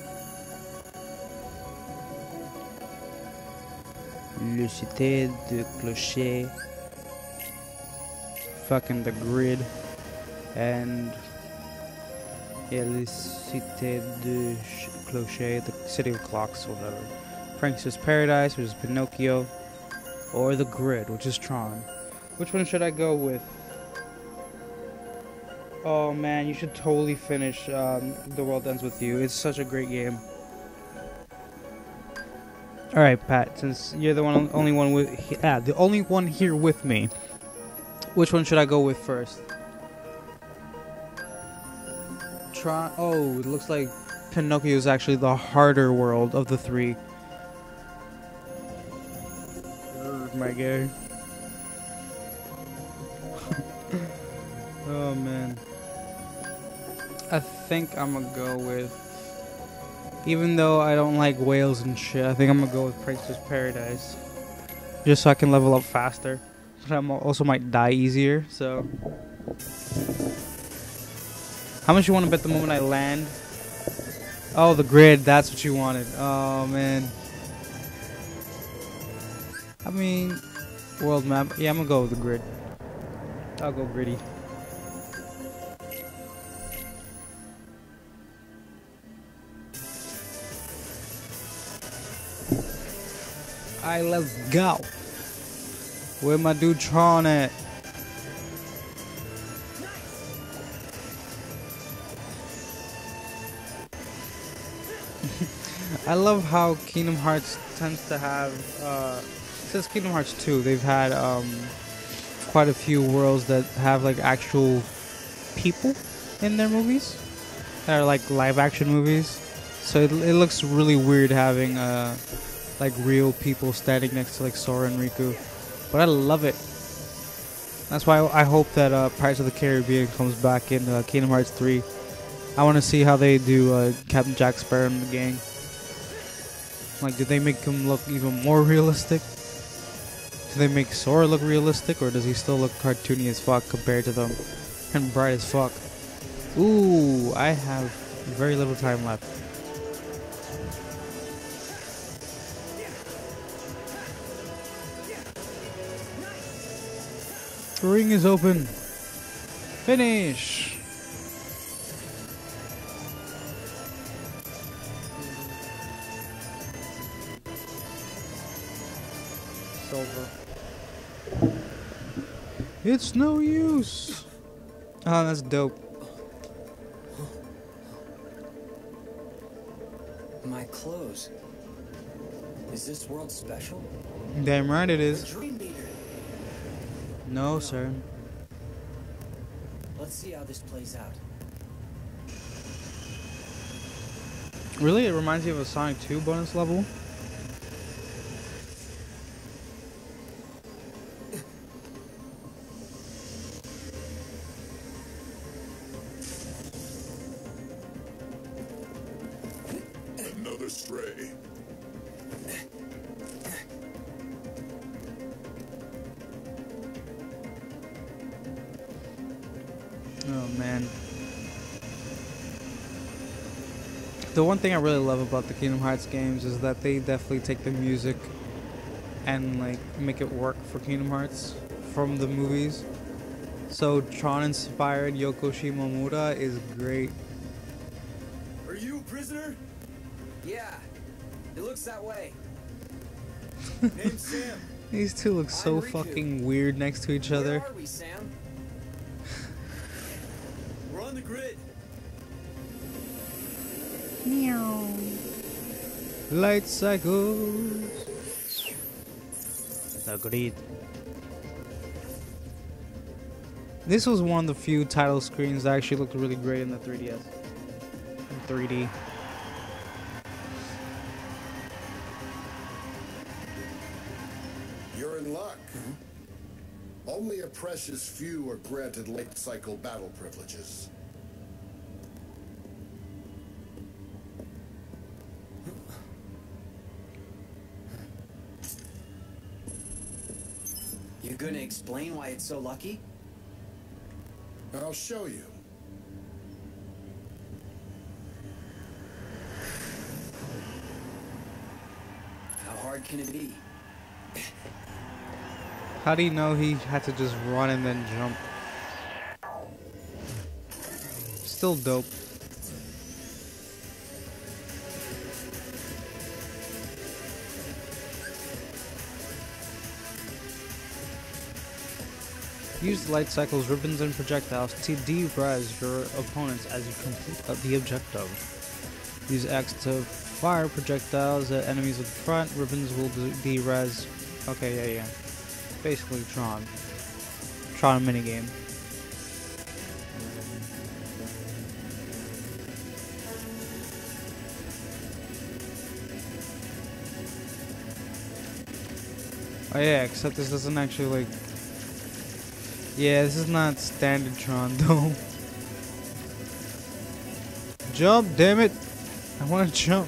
Le Cité de Clocher. Fucking the Grid. And Le Cité de Clocher, the City of Clocks, or whatever. Prankster's Paradise, which is Pinocchio. Or the Grid, which is Tron. Which one should I go with? Oh man, you should totally finish The World Ends With You. It's such a great game. Alright, Pat, since you're the only one here with me, which one should I go with first? Tron. Oh, it looks like Pinocchio is actually the harder world of the three. My guy. Oh man. I think I'm gonna go with, even though I don't like whales and shit, I think I'm gonna go with Prankster's Paradise. Just so I can level up faster. But I also might die easier, so. How much you want to bet the moment I land? Oh, the Grid, that's what you wanted. Oh man. I mean, world map. Yeah, I'm gonna go with the Grid. I'll go gritty. Alright, let's go. Where my dude Tron at? I love how Kingdom Hearts tends to have, since Kingdom Hearts 2, they've had quite a few worlds that have like actual people in their movies that are like live action movies. So it looks really weird having like real people standing next to like Sora and Riku. But I love it. That's why I hope that Pirates of the Caribbean comes back in Kingdom Hearts 3. I want to see how they do Captain Jack Sparrow and the gang. Like, did they make him look even more realistic? Do they make Sora look realistic, or does he still look cartoony as fuck compared to them? And bright as fuck. Ooh, I have very little time left. The ring is open. Finish. Silver. It's no use. Oh, that's dope. My clothes. Is this world special? Damn right it is. Dream Beater. No, sir. Let's see how this plays out. Really? It reminds me of a Sonic 2 bonus level? Another stray. Oh man. The one thing I really love about the Kingdom Hearts games is that they definitely take the music and like make it work for Kingdom Hearts from the movies. So Tron inspired Yoko Shimomura is great. Are you a prisoner? Yeah, it looks that way. Name's Sam. These two look so I'm Riku. fucking weird next to each other. Where are we, Sam? We're on the grid. Meow. Light cycles. Agreed. This was one of the few title screens that actually looked really great in the 3DS. In 3D. You're in luck. Only a precious few are granted late cycle battle privileges. You gonna explain why it's so lucky? I'll show you. How hard can it be? How do you know he had to just run and then jump? Still dope. Use light cycles, ribbons, and projectiles to de-res your opponents as you complete the objective. Use X to fire projectiles at enemies in front. Ribbons will de-res. Okay, yeah. Basically Tron. Tron minigame. Oh yeah, except this doesn't actually like... Yeah, this is not standard Tron though. Jump, damn it! I wanna jump.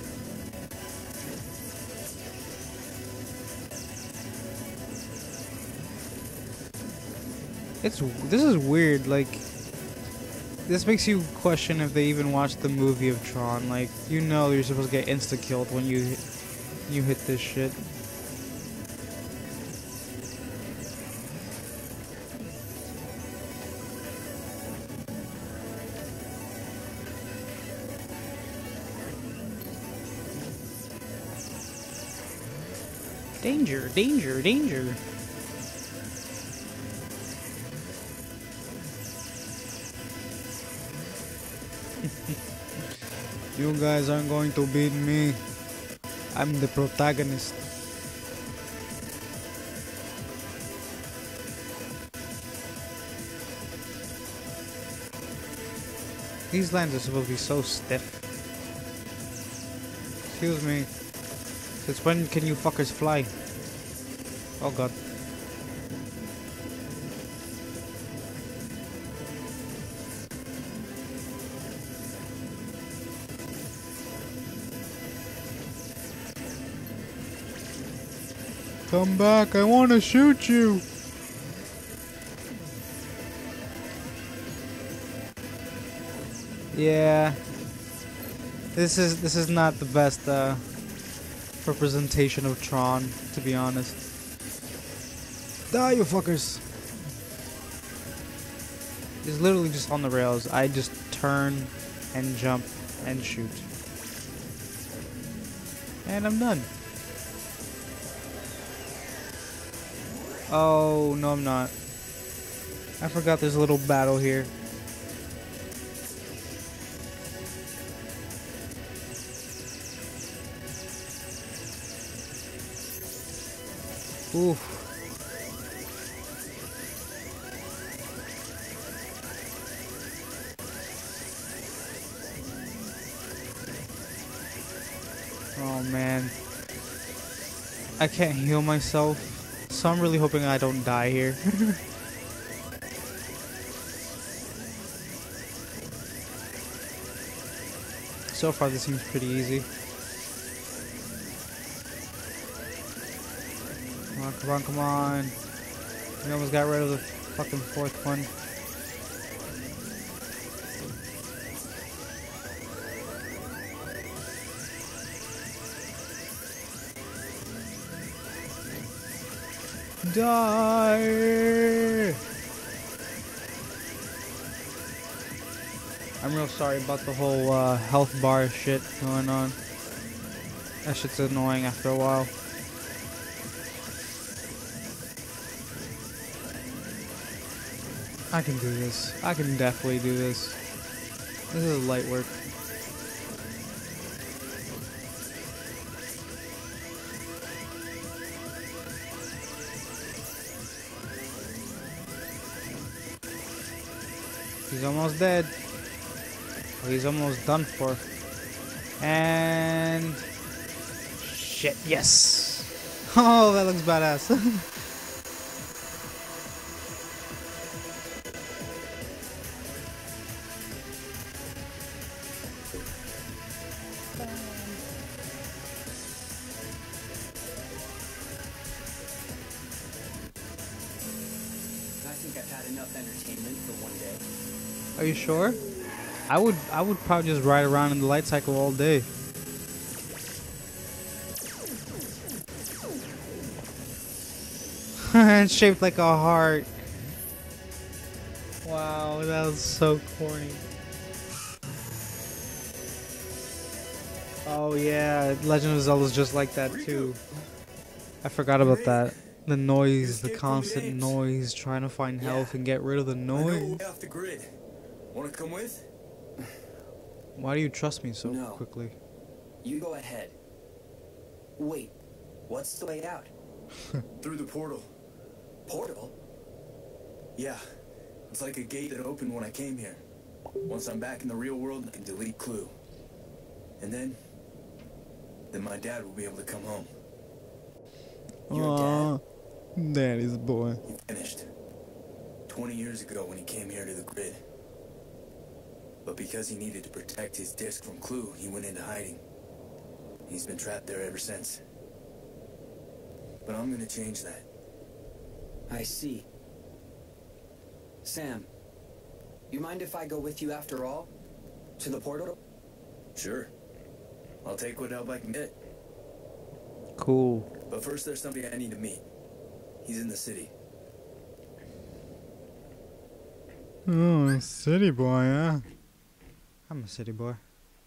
This is weird, like, this makes you question if they even watched the movie of Tron. Like, you know you're supposed to get insta-killed when you hit this shit. Danger, danger, danger. You guys aren't going to beat me. I'm the protagonist. These lines are supposed to be so stiff. Excuse me. Since when can you fuckers fly? Oh god. Come back, I want to shoot you. Yeah. This is not the best representation of Tron, to be honest. Die, you fuckers. It's literally just on the rails. I just turn and jump and shoot. And I'm done. Oh, no I'm not. I forgot there's a little battle here. Oof. Oh man. I can't heal myself, so I'm really hoping I don't die here. So far this seems pretty easy. Come on, come on, come on. We almost got rid of the fucking fourth one. Die! I'm real sorry about the whole health bar shit going on. That shit's annoying after a while. I can do this. I can definitely do this. This is light work. He's almost dead. Oh, he's almost done for. And shit, yes. Oh, that looks badass. Are you sure? I would probably just ride around in the light cycle all day. It's shaped like a heart. Wow, that was so corny. Oh yeah, Legend of Zelda's just like that too. I forgot about that. The noise, the constant noise, trying to find health and get rid of the noise. Off the grid. Want to come with? Why do you trust me so No. quickly? You go ahead. Wait, what's the way out? Through the portal. Portal? Yeah. It's like a gate that opened when I came here. Once I'm back in the real world, I can delete Clue. And then my dad will be able to come home. Your dad? Daddy's boy. He finished 20 years ago when he came here to the grid. But because he needed to protect his disc from Clue, he went into hiding. He's been trapped there ever since. But I'm gonna change that. I see. Sam, you mind if I go with you after all? To the portal? Sure. I'll take what help I can get. Cool. But first there's somebody I need to meet. He's in the city. Oh, city boy, huh? I'm a city boy.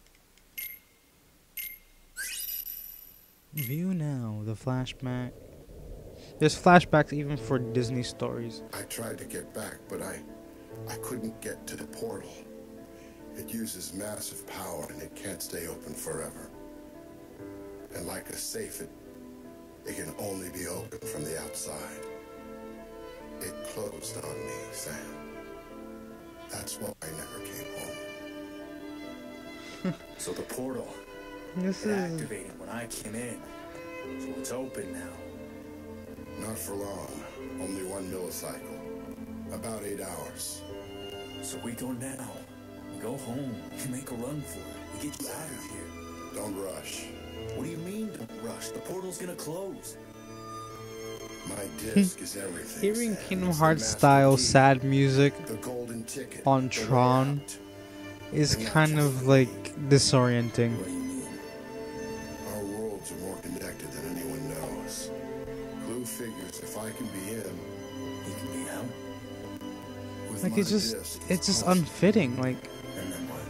View now, the flashback. There's flashbacks even for Disney stories. I tried to get back, but I couldn't get to the portal. It uses massive power and it can't stay open forever. And like a safe, it can only be opened from the outside. It closed on me, Sam. That's why I never came home. So the portal activated when I came in. So it's open now. Not for long. Only 1 millicycle. About 8 hours. So we go now. We go home. We make a run for it. We get you out of here. Don't rush. What do you mean don't rush? The portal's gonna close. My disc is everything. Hearing Sam. Kingdom It's the Hearts master style key, sad music the golden ticket, on the way Tron out. is And not kind just of for like me. disorienting. What do you mean? Our worlds are more connected than anyone knows. Clue figures if I can be him. He can be out. With Like my it's just disc, it's possible. unfitting. Like And then what?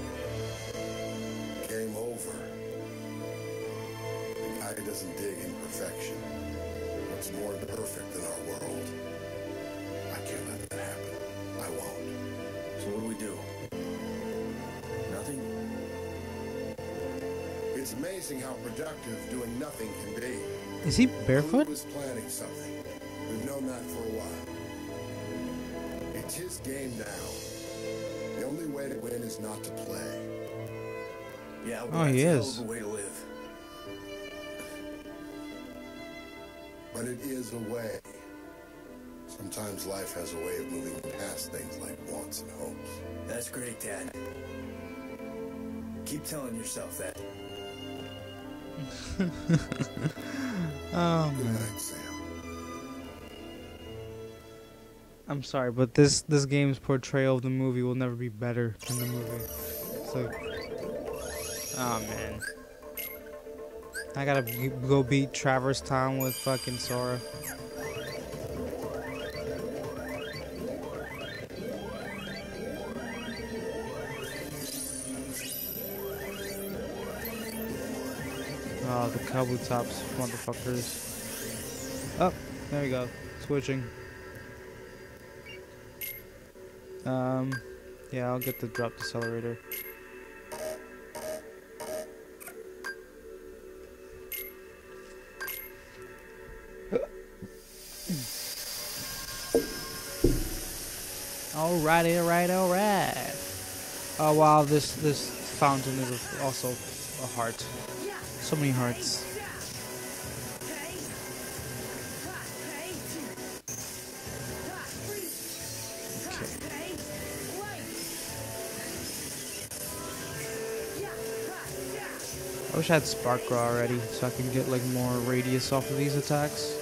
Game over. The guy doesn't dig imperfection. What's more perfect than our world? I can't let that happen. I won't. So what do we do? Nothing? It's amazing how productive doing nothing can be. is he Clue barefoot? was planning something. We've known that for a while. It's his game now. The only way to win is not to play. Yeah, well, Oh, he that's a hell is. of a way to live. But it is a way. Sometimes life has a way of moving past things like wants and hopes. That's great, Dad. Keep telling yourself that. Oh Good man, night, Sam. I'm sorry, but this game's portrayal of the movie will never be better than the movie. It's like, oh man, I gotta go beat Traverse Town with fucking Sora. Oh, the cowboy tops, motherfuckers. Oh, there we go. Switching. Yeah, I'll get the drop decelerator. Alrighty, alright. Oh wow, this fountain is also a heart. So many hearts. I wish I had Sparkra already, so I can get like more radius off of these attacks.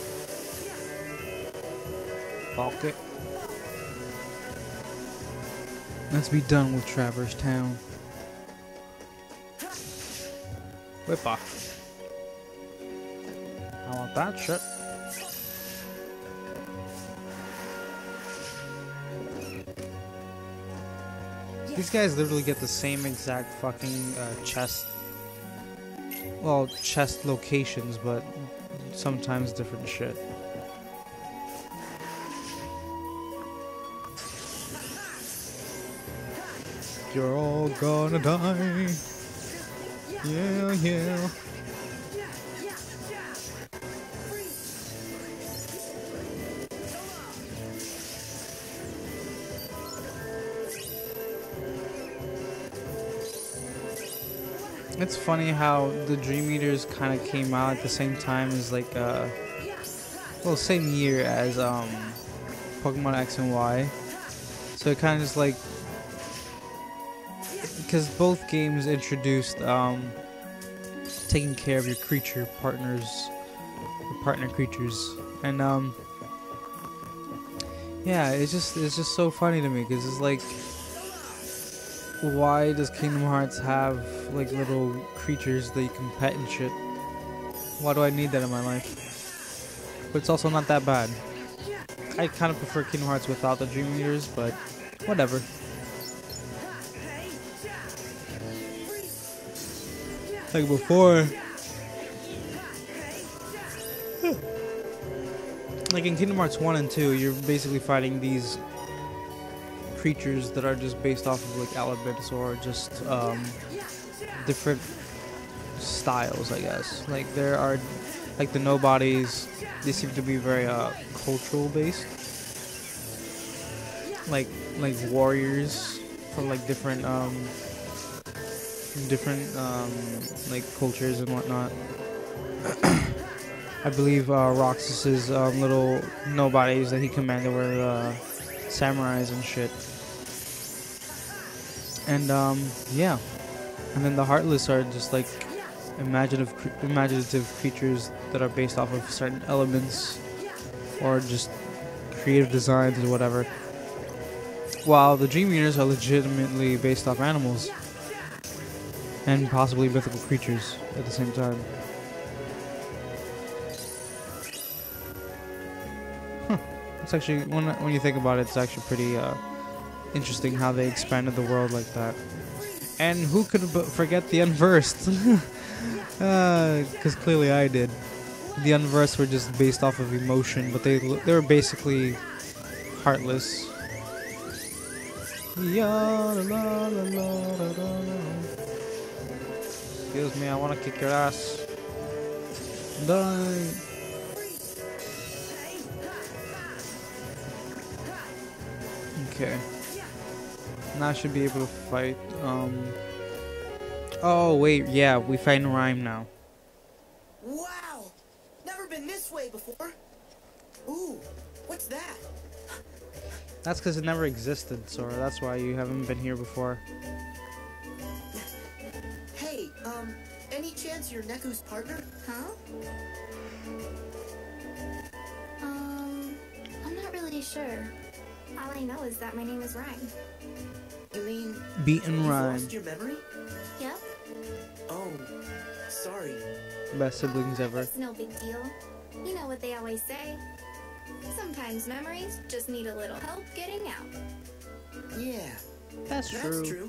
Balk it. Let's be done with Traverse Town. Whip off. I want that shit. These guys literally get the same exact fucking chest. Well, chest locations, but sometimes different shit. You're all gonna die. Yeah, yeah. It's funny how the Dream Eaters kind of came out at the same time as like well, same year as Pokemon X and Y. So it kind of just like, because both games introduced taking care of your creature partners, your partner creatures, and yeah, it's just so funny to me because it's like, why does Kingdom Hearts have like little creatures that you can pet and shit? Why do I need that in my life? But it's also not that bad. I kind of prefer Kingdom Hearts without the Dream Eaters, but whatever. Like before, like in Kingdom Hearts 1 and 2, you're basically fighting these creatures that are just based off of like elements or just different styles, I guess. Like there are, like the nobodies, they seem to be very cultural based. Like warriors from like different like cultures and whatnot. I believe Roxas's little nobodies that he commanded were samurais and shit. And yeah, and then the Heartless are just like imaginative creatures that are based off of certain elements or just creative designs or whatever. While the Dream Eaters are legitimately based off animals and possibly mythical creatures at the same time. Huh. It's actually, when you think about it, it's actually pretty interesting how they expanded the world like that. And who could forget the Unversed? Because clearly I did. The Unversed were just based off of emotion, but they were basically heartless. Excuse me, I want to kick your ass. Die. Okay. Now I should be able to fight. Oh wait, yeah, we fight in Rhyme now. Wow! Never been this way before. Ooh, what's that? That's because it never existed, Sora. That's why you haven't been here before. Hey, any chance you're Neku's partner? Huh? I'm not really sure. All I know is that my name is Rhyme. You mean Beaten you Rhyme. lost your memory? Yep. Oh, sorry. Best siblings ever. It's no big deal. You know what they always say. Sometimes memories just need a little help getting out. Yeah, That's true. that's true.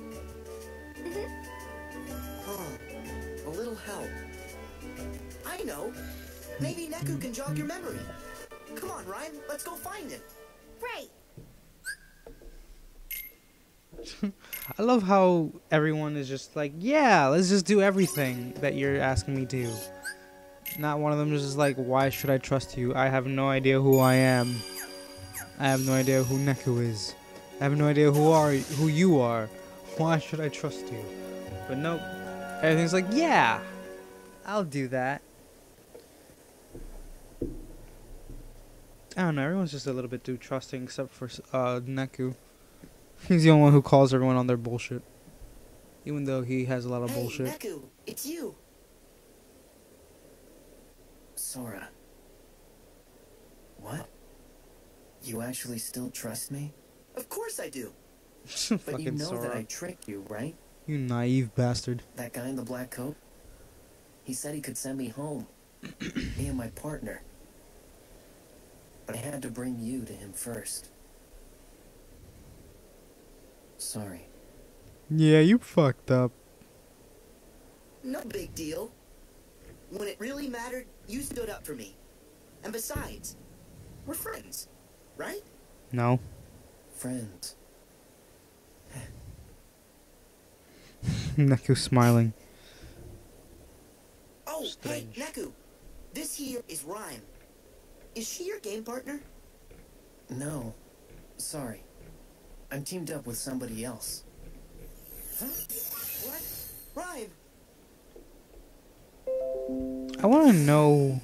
Huh. A little help. I know. Maybe Neku can jog your memory. Come on, Rhyme. Let's go find him. Right. I love how everyone is just like, yeah, let's just do everything that you're asking me to. Not one of them is just like, why should I trust you? I have no idea who I am. I have no idea who Neku is. I have no idea who you are. Why should I trust you? But nope. Everything's like, yeah, I'll do that. I don't know, everyone's just a little bit too trusting except for Neku. He's the only one who calls everyone on their bullshit. Even though he has a lot of Hey, bullshit. Neku, it's you. Sora. What? You actually still trust me? Of course I do. But you Fucking know that Sora. I tricked you, right? You naive bastard. That guy in the black coat? He said he could send me home. Me and my partner. But I had to bring you to him first. Sorry. Yeah, you fucked up. No big deal. When it really mattered, you stood up for me. And besides, we're friends, right? No. Friends. Neku smiling. Oh, Strange. hey, Neku. This here is Rhyme. Is she your game partner? No. Sorry. I'm teamed up with somebody else. Huh? What? Rhyme! I want to know.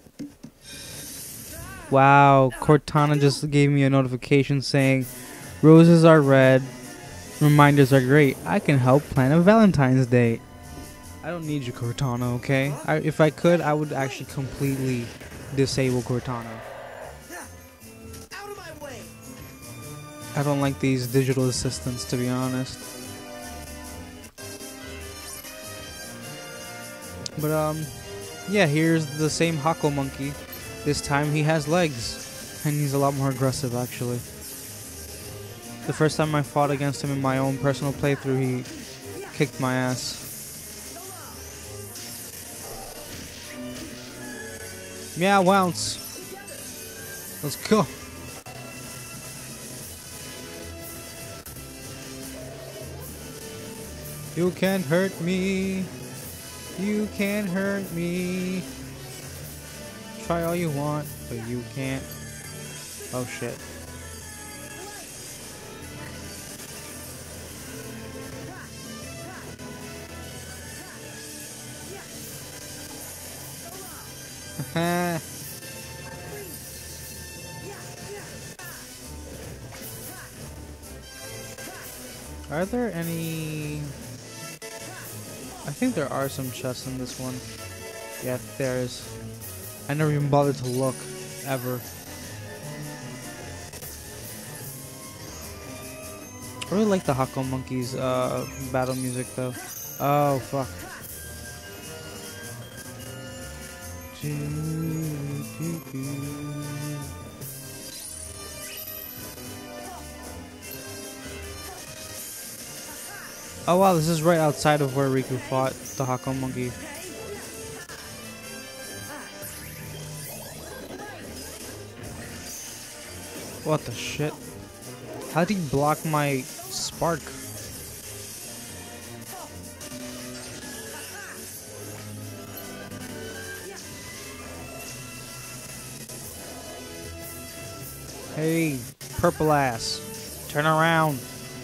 Wow, Cortana just gave me a notification saying roses are red, reminders are great. I can help plan a Valentine's Day. I don't need you, Cortana, okay? If I could, I would actually completely disable Cortana. Out of my way! I don't like these digital assistants, to be honest. But, yeah, here's the same Hako monkey. This time he has legs, and he's a lot more aggressive, actually. The first time I fought against him in my own personal playthrough, he kicked my ass. Meow Wounce. Let's go. You can't hurt me. You can't hurt me. Try all you want, but you can't. Oh shit. Are there any... I think there are some chests in this one. Yeah, there is. I never even bothered to look, ever. I really like the Hako Monkeys battle music though. Oh fuck. Oh wow, this is right outside of where Riku fought the Hako Monkey. What the shit? How'd he block my spark? Hey, purple ass. Turn around.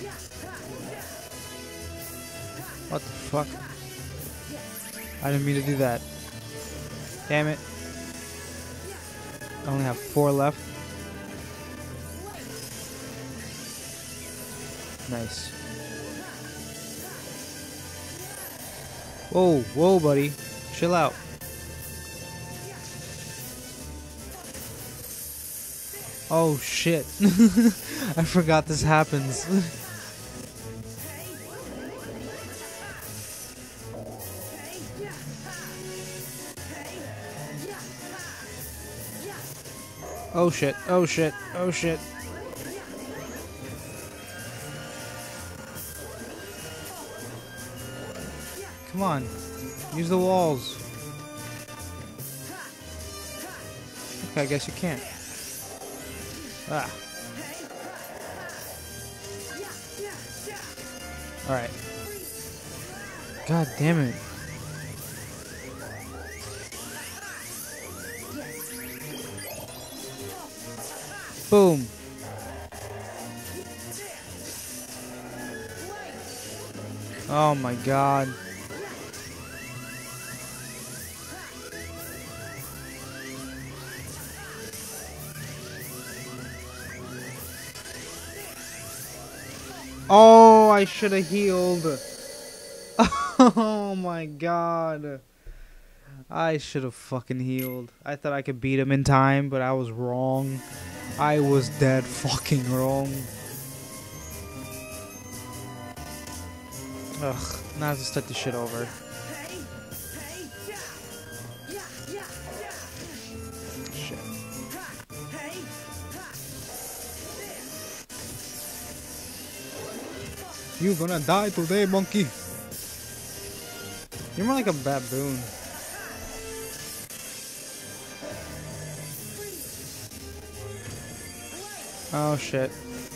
What the fuck? I didn't mean to do that. Damn it. I only have 4 left. Nice. Whoa, whoa, buddy. Chill out. Oh, shit. I forgot this happens. Oh, shit. Oh, shit. Oh, shit. Come on. Use the walls. Okay, I guess you can't. Ah. Alright. God damn it. Boom. Oh my god. Oh, I should have healed. Oh my god. I should have fucking healed. I thought I could beat him in time, but I was wrong. I was dead fucking wrong. Ugh, now I have to start this shit over. Shit. You gonna die today, monkey. You're more like a baboon. Oh shit.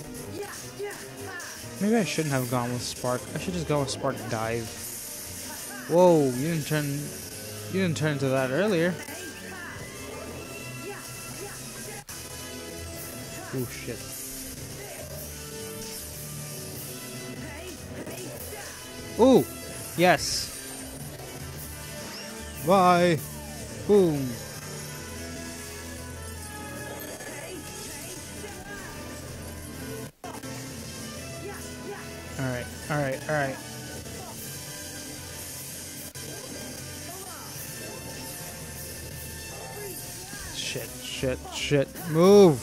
Maybe I shouldn't have gone with Spark. I should just go with Spark Dive. Whoa, you didn't turn into that earlier. Oh shit. Oh, yes. Bye. Boom. Alright, alright, alright. Shit, shit, shit. Move!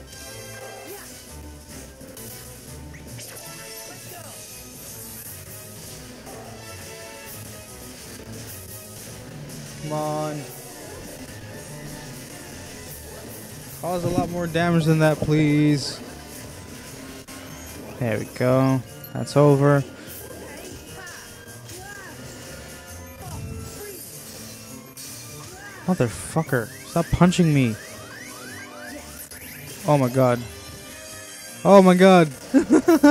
Come on. Cause a lot more damage than that, please. There we go. That's over. Motherfucker. Stop punching me. Oh my god. Oh my god.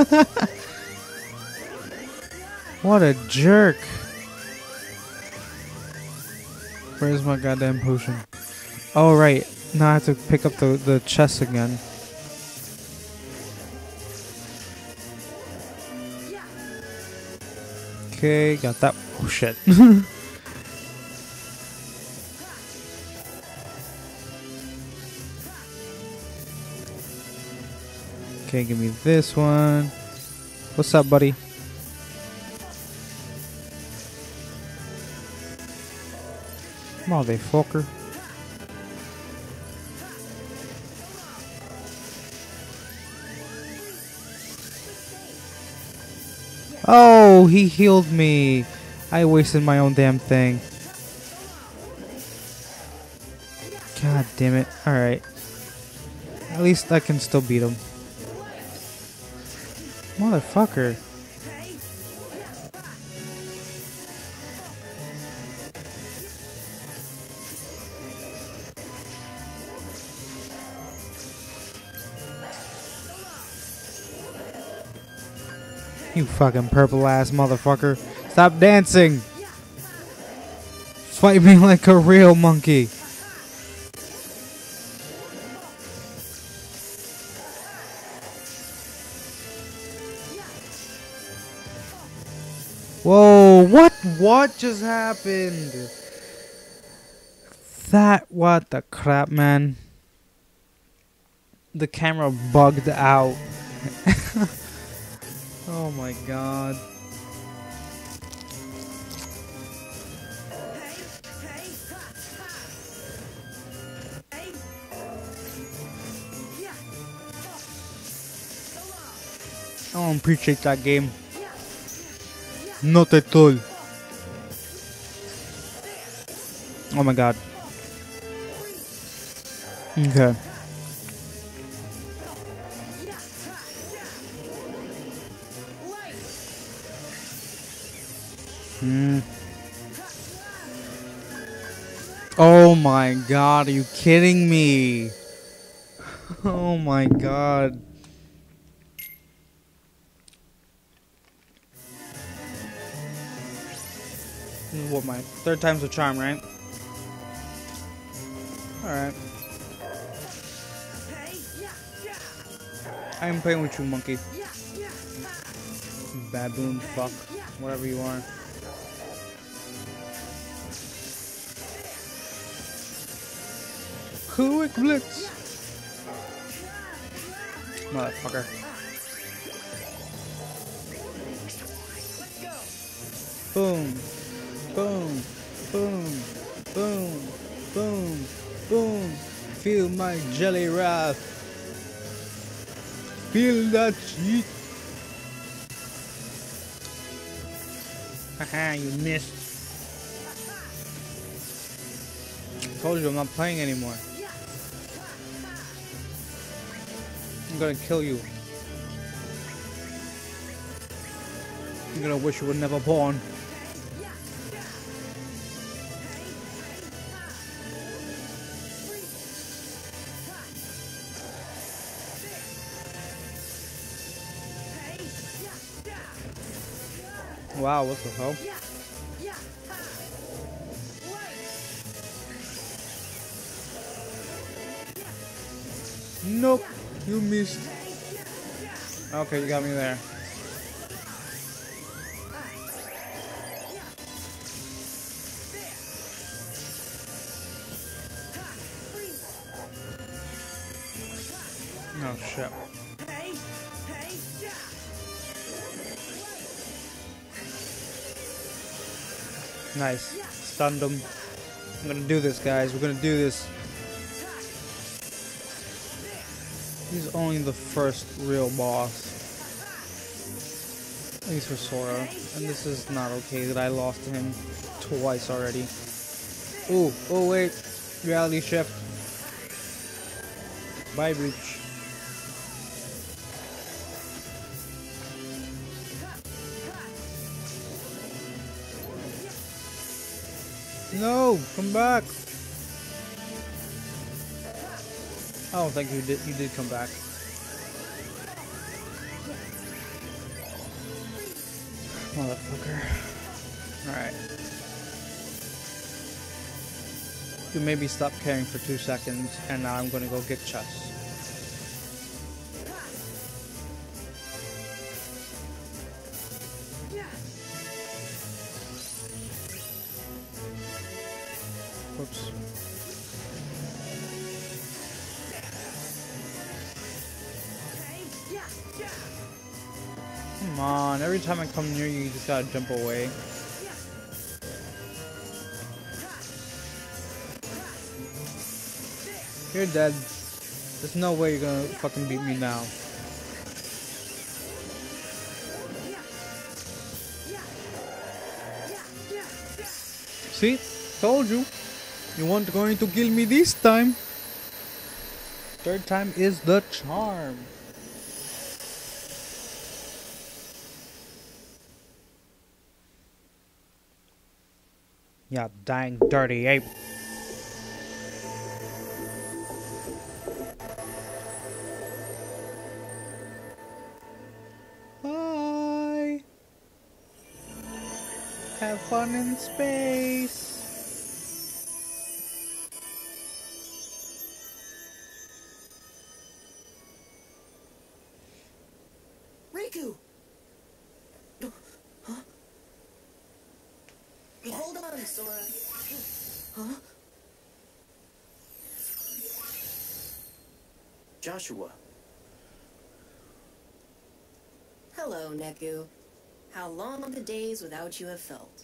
What a jerk. Where's my goddamn potion? Oh, right. Now I have to pick up the chest again. Okay, got that. Oh, shit. Okay, give me this one. What's up, buddy? Motherfucker. Oh, he healed me. I wasted my own damn thing. God damn it. Alright. At least I can still beat him. Motherfucker. You fucking purple ass motherfucker. Stop dancing. Fight me like a real monkey. Whoa, what just happened? What the crap, man? The camera bugged out. Oh my god. I don't appreciate that game. Not at all. Oh my god. Okay. Oh my god, are you kidding me? Oh my god. This is what, my third time's a charm, right? Alright. I am playing with you, monkey. Baboon, fuck. Whatever you are. Quick blitz. Motherfucker. Boom. Boom. Boom. Boom. Boom. Boom. Feel my jelly wrath. Feel that shit. Haha, you missed. Told you I'm not playing anymore. I'm gonna kill you. I'm gonna wish you would never born. Wow, what the hell? Nope, you missed. Okay, you got me there. Oh shit. Nice. Stunned him. I'm gonna do this, guys. We're gonna do this. He's only the first real boss. At least for Sora. And this is not okay that I lost to him twice already. Ooh, oh wait. Reality shift. Bye, Breach. No, come back. Oh, thank you. You did come back. Motherfucker. Alright. You maybe stop caring for 2 seconds, and now I'm gonna go get chess. Whoops. Come on, every time I come near you, you just gotta jump away. You're dead. There's no way you're gonna fucking beat me now. See? Told you. You weren't going to kill me this time. Third time is the charm. Yeah, dang dirty ape. Bye. Have fun in space. Riku! Huh? Hold on, Sora. Huh? Joshua, Hello, Neku. How long the days without you have felt.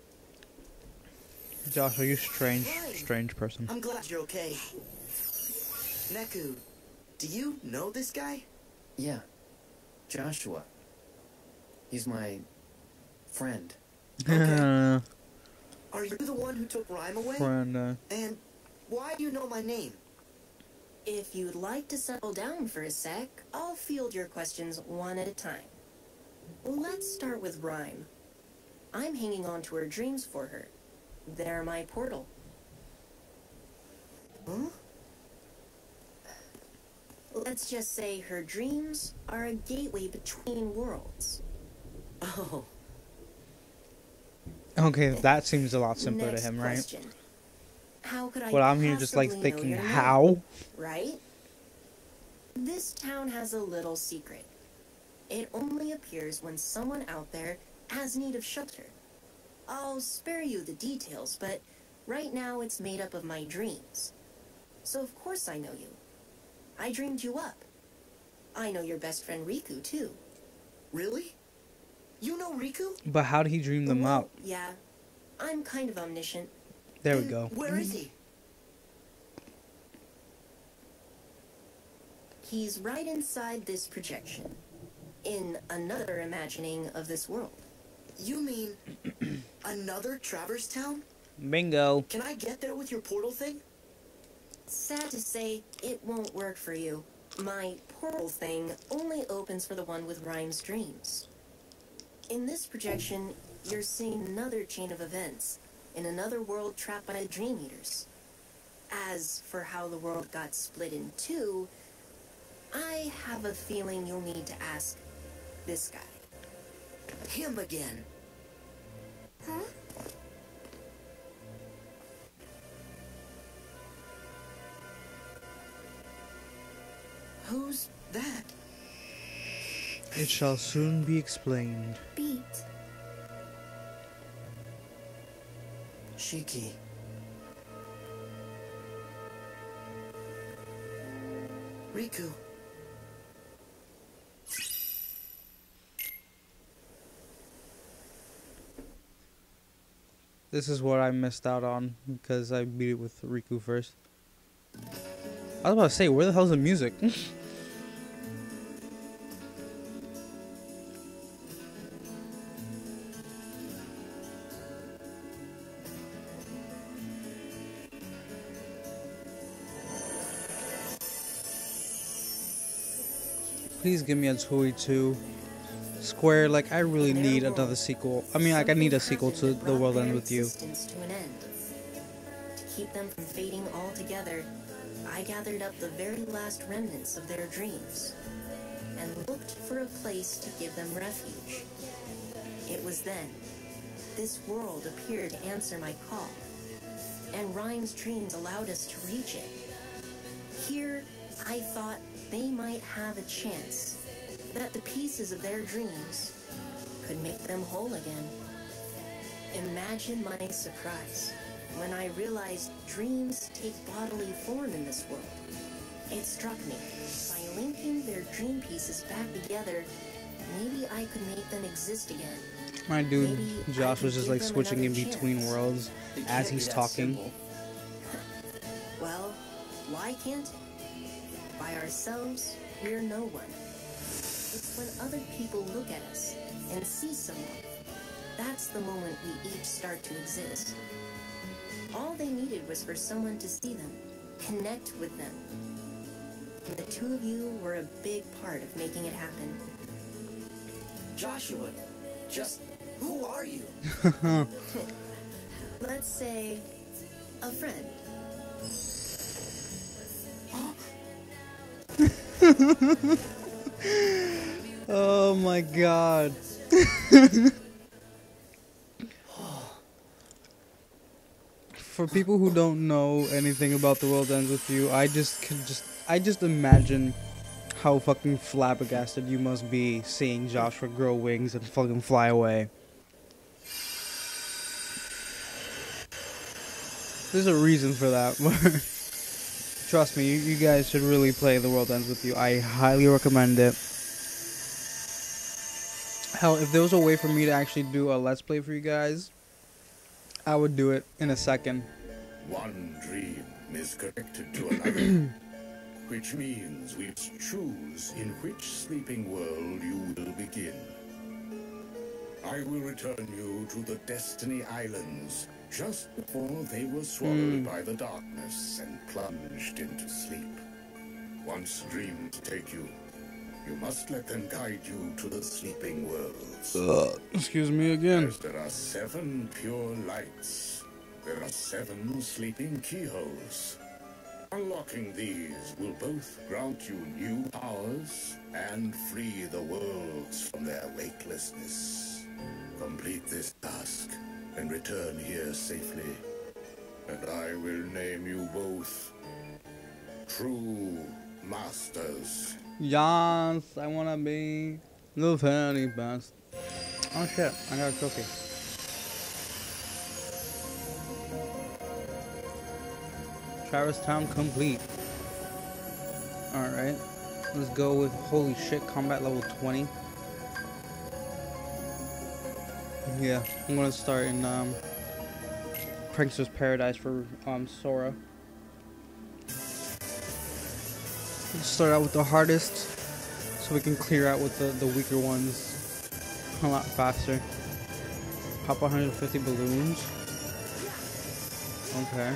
Josh, are you strange? Right. Strange person. I'm glad you're okay. Neku, do you know this guy? yeah, Joshua. He's my friend. Okay. Are you the one who took Rhyme away? Friend, And why do you know my name? If you'd like to settle down for a sec, I'll field your questions one at a time. Let's start with Rhyme. I'm hanging on to her dreams for her. They're my portal. Huh? Let's just say her dreams are a gateway between worlds. Oh, okay, that seems a lot simpler Next to him, right? question. How could I Well, I'm here just like possibly know thinking, your name, how? right? This town has a little secret. It only appears when someone out there has need of shelter. I'll spare you the details, but right now it's made up of my dreams. So of course I know you. I dreamed you up. I know your best friend Riku, too. really? You know Riku? But how did he dream them Well, up? yeah, I'm kind of omniscient. There we And go. Where is he? He's right inside this projection, in another imagining of this world. You mean another Traverse Town? Bingo. Can I get there with your portal thing? Sad to say, it won't work for you. My portal thing only opens for the one with Rhyme's dreams. In this projection, you're seeing another chain of events, in another world trapped by Dream Eaters. As for how the world got split in two, I have a feeling you'll need to ask this guy. Him again. Huh? Who's that? It shall soon be explained. Beat. Shiki. Riku. This is what I missed out on because I beat it with Riku first. I was about to say, where the hell's the music? Please give me a Toy 2. Square, like, I really need another sequel. I mean, like, I need a sequel to The World Ends With You. To an end. To keep them from fading altogether, I gathered up the very last remnants of their dreams and looked for a place to give them refuge. It was then this world appeared to answer my call. and Ryan's dreams allowed us to reach it. Here, I thought they might have a chance, that the pieces of their dreams could make them whole again. Imagine my surprise when I realized dreams take bodily form in this world. It struck me, by linking their dream pieces back together, maybe I could make them exist again. My dude, Maybe Josh I was could just give like them switching in another between chance. worlds It as can't be he's that talking. simple. Well, why can't it? By ourselves, we're no one. It's when other people look at us and see someone. That's the moment we each start to exist. All they needed was for someone to see them, connect with them. And the two of you were a big part of making it happen. Joshua, just who are you? Let's say, a friend. Oh my god. For people who don't know anything about The World Ends With You, I just imagine how fucking flabbergasted you must be seeing Joshua grow wings and fucking fly away. There's a reason for that. Trust me, you guys should really play The World Ends With You. I highly recommend it. Hell, if there was a way for me to actually do a Let's Play for you guys, I would do it in a second. One dream is connected to another, which means we must choose in which sleeping world you will begin. I will return you to the Destiny Islands just before they were swallowed by the darkness and plunged into sleep. Once dreams take you, you must let them guide you to the sleeping worlds. Excuse me again. As there are 7 pure lights, there are 7 sleeping keyholes. Unlocking these will both grant you new powers and free the worlds from their weightlessness. Complete this task and return here safely, and I will name you both True Masters. Yes, I wanna be the very best. Oh shit, I got a cookie. Traverse Town complete. Alright, let's go with holy shit, combat level 20. Yeah, I'm gonna start in Prankster's Paradise for Sora. Let's start out with the hardest, so we can clear out with the weaker ones a lot faster. Pop 150 balloons. Okay.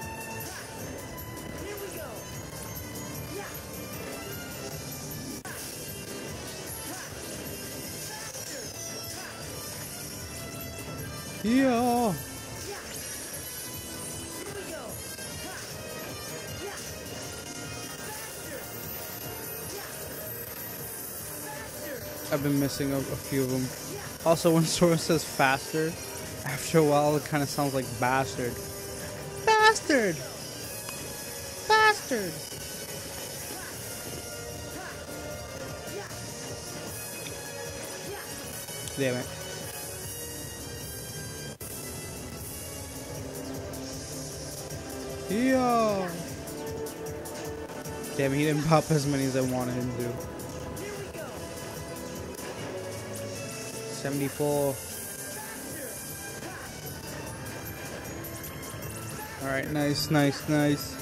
Yeah. I've been missing a few of them. Also, when Sora says faster, after a while it kind of sounds like bastard. Bastard! Bastard! Damn it. Yeah. Damn, he didn't pop as many as I wanted him to. 74. Alright, nice, nice, nice.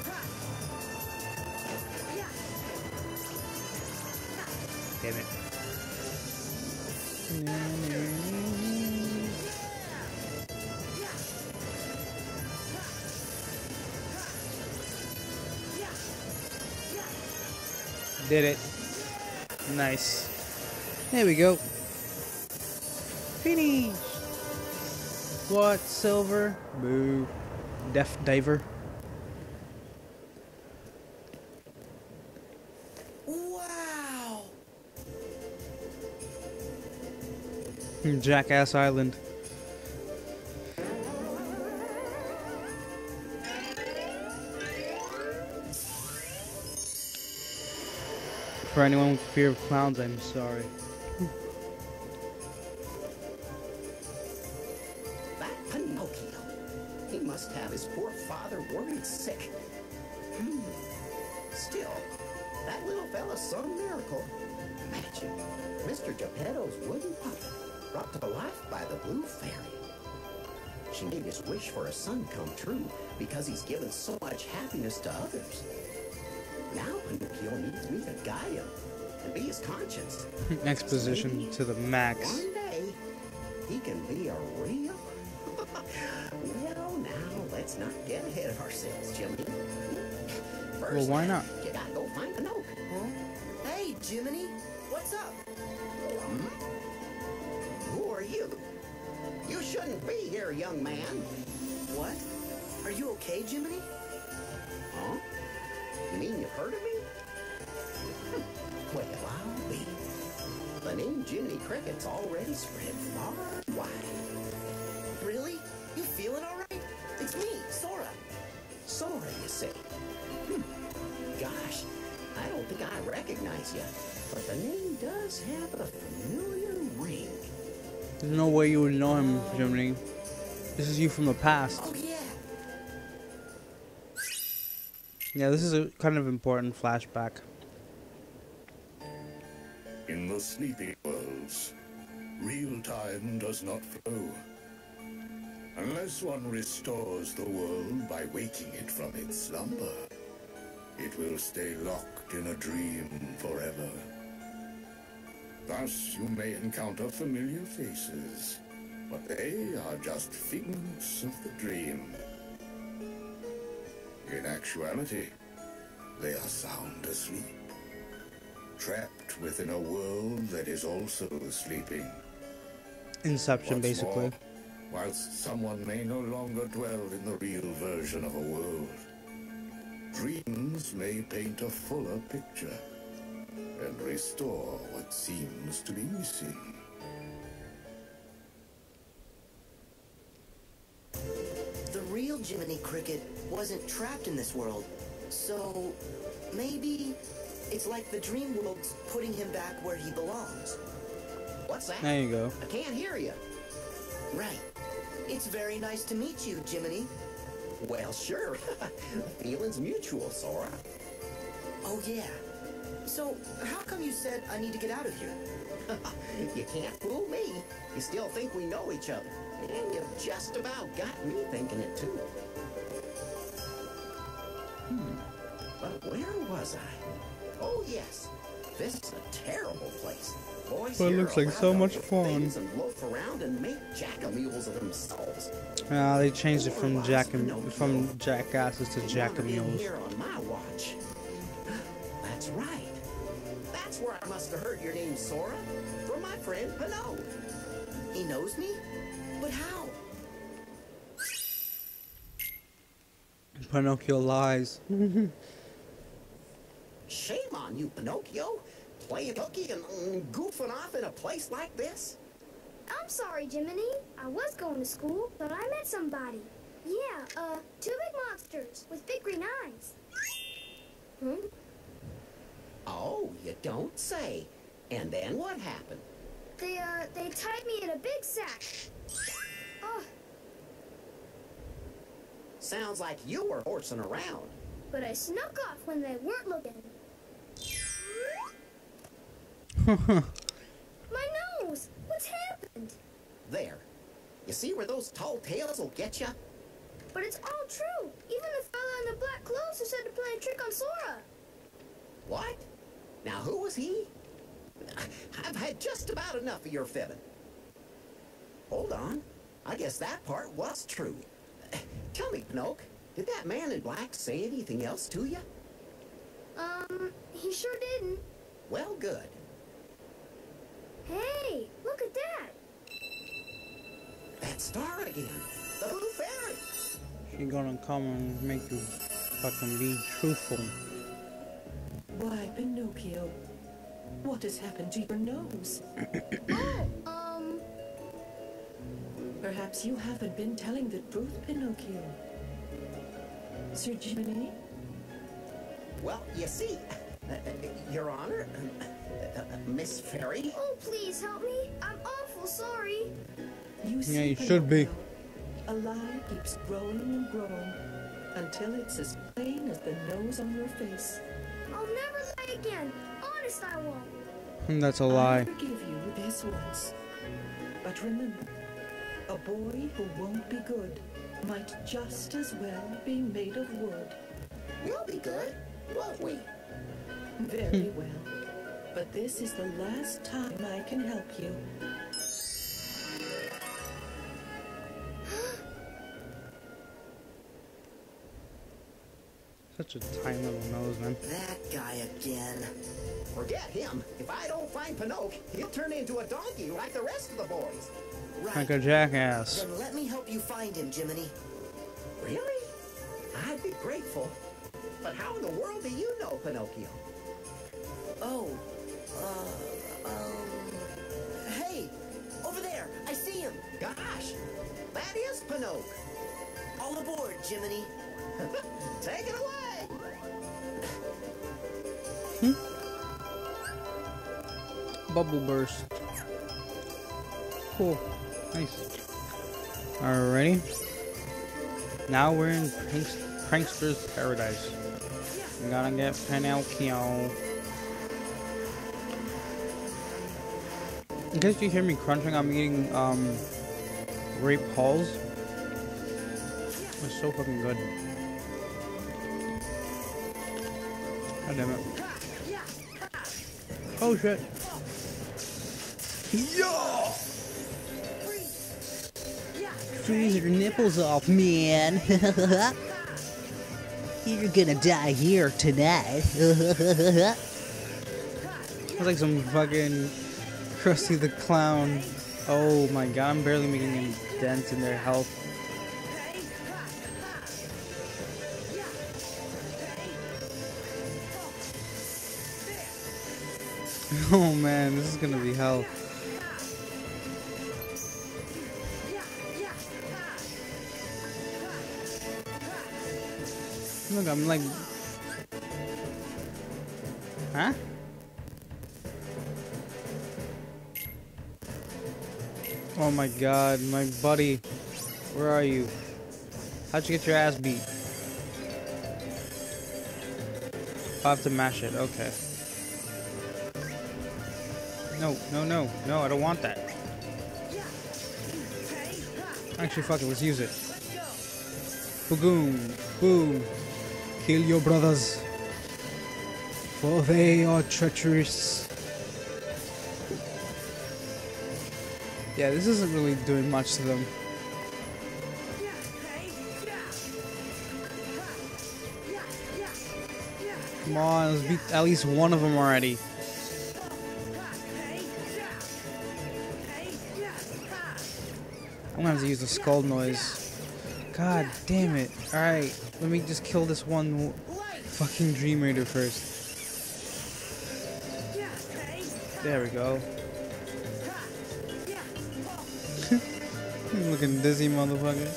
Damn it. Did it. Nice. There we go. Finish. What? Silver? Boo. Death Diver. Wow! Jackass Island. For anyone with fear of clowns, I'm sorry. That Pinocchio. He must have his poor father worried sick. Still, that little fella's some miracle. Magic. Mr. Geppetto's wooden puppet brought to life by the Blue Fairy. She made his wish for a son come true because he's given so much happiness to others. Now Pinocchio needs me to guide him and be his conscience. Exposition to the max. One day, he can be a real... Well, now, let's not get ahead of ourselves, Jimmy. First, Well, why not? You gotta go find Pinocchio. Huh? Hey, Jiminy, what's up? Who are you? You shouldn't be here, young man. What? Are you okay, Jiminy? Huh? You mean you've heard of me? Well, I'll be. The name Jiminy Cricket's already spread far and wide. Really? You feeling all right? It's me, Sora. Sora, you say? Gosh, I don't think I recognize you, but the name does have a familiar ring. There's no way you would know him, Jiminy. This is you from the past. Oh, yeah. Yeah, this is a kind of important flashback. In the sleeping worlds, real time does not flow. Unless one restores the world by waking it from its slumber, it will stay locked in a dream forever. Thus, you may encounter familiar faces, but they are just figments of the dream. In actuality, they are sound asleep, trapped within a world that is also sleeping. Inception, What's basically. more, whilst someone may no longer dwell in the real version of a world, dreams may paint a fuller picture and restore what seems to be missing. The real Jiminy Cricket wasn't trapped in this world, so maybe it's like the dream world's putting him back where he belongs. What's that? There you go. I can't hear you. Right. It's very nice to meet you, Jiminy. Well, sure. Feeling's mutual, Sora. Oh, yeah. So, how come you said I need to get out of here? You can't fool me. You still think we know each other. And you've just about got me thinking it, too. But where was I? Oh, yes. This is a terrible place. Boys Well, it here looks are like allowed so to much lift fun. things and loaf around and make jack-a-mules of themselves. They changed it from Or jackasses to They wandered in jackamules. here on my watch. That's right. That's where I must have heard your name, Sora, from my friend Pinocchio. He knows me? But how? Pinocchio lies. Shame on you, Pinocchio. Playing hooky and goofing off in a place like this. I'm sorry, Jiminy. I was going to school, but I met somebody. Yeah, two big monsters with big green eyes. Oh, you don't say. And then what happened? They tied me in a big sack. Oh, Sounds like you were horsing around. but I snuck off when they weren't looking. My nose! What's happened? There. You see where those tall tales will get you? But it's all true. Even the fella in the black clothes who said to play a trick on Sora. What? Now, who was he? I've had just about enough of your fibbing. Hold on. I guess that part was true. Tell me, Pinocchio, did that man in black say anything else to you? He sure didn't. Well, good. Hey, look at that. That star again. The Blue Fairy. She gonna come and make you fucking be truthful. Why, Pinocchio, what has happened to your nose? Perhaps you haven't been telling the truth, Pinocchio. Sir Jiminy? Well, you see, Your Honor? Miss Fairy? Oh, please help me. I'm awful sorry. You see, Yeah, you should be. A lie keeps growing and growing until it's as plain as the nose on your face. I'll never lie again. Honest, I won't. That's a I lie. forgive you this once. But remember, a boy who won't be good might just as well be made of wood. We'll be good, won't we? Very well. But this is the last time I can help you. Such a tiny little nose, man. That guy again. Forget him. If I don't find Pinocchio, he'll turn into a donkey like the rest of the boys. Right. Like a jackass. Then let me help you find him, Jiminy. Really? I'd be grateful. But how in the world do you know Pinocchio? Oh, hey, over there, I see him. Gosh, that is Pinocchio. All aboard, Jiminy. Take it away. Bubble burst. Cool. Nice. Alrighty. Now we're in Prankster's Paradise. We gotta get Pinocchio. In case you hear me crunching, I'm eating grape hulls. It's so fucking good. God damn it. Oh shit. Yo! Freeze your nipples off, man. You're gonna die here tonight. It's like some fucking Krusty the Clown. Oh my god, I'm barely making any dents in their health. Oh man, this is gonna be hell. Look, I'm like... Huh? Oh my god, my buddy. Where are you? How'd you get your ass beat? I have to mash it, okay. No, no, no, no, I don't want that. Actually, fuck it, let's use it. Boom, boom. Kill your brothers, for they are treacherous. Yeah, this isn't really doing much to them. Come on, let's beat at least one of them already. I'm gonna have to use the skull noise. God damn it. Alright, let me just kill this one fucking Dream Raider first. There we go. Looking dizzy, motherfucker.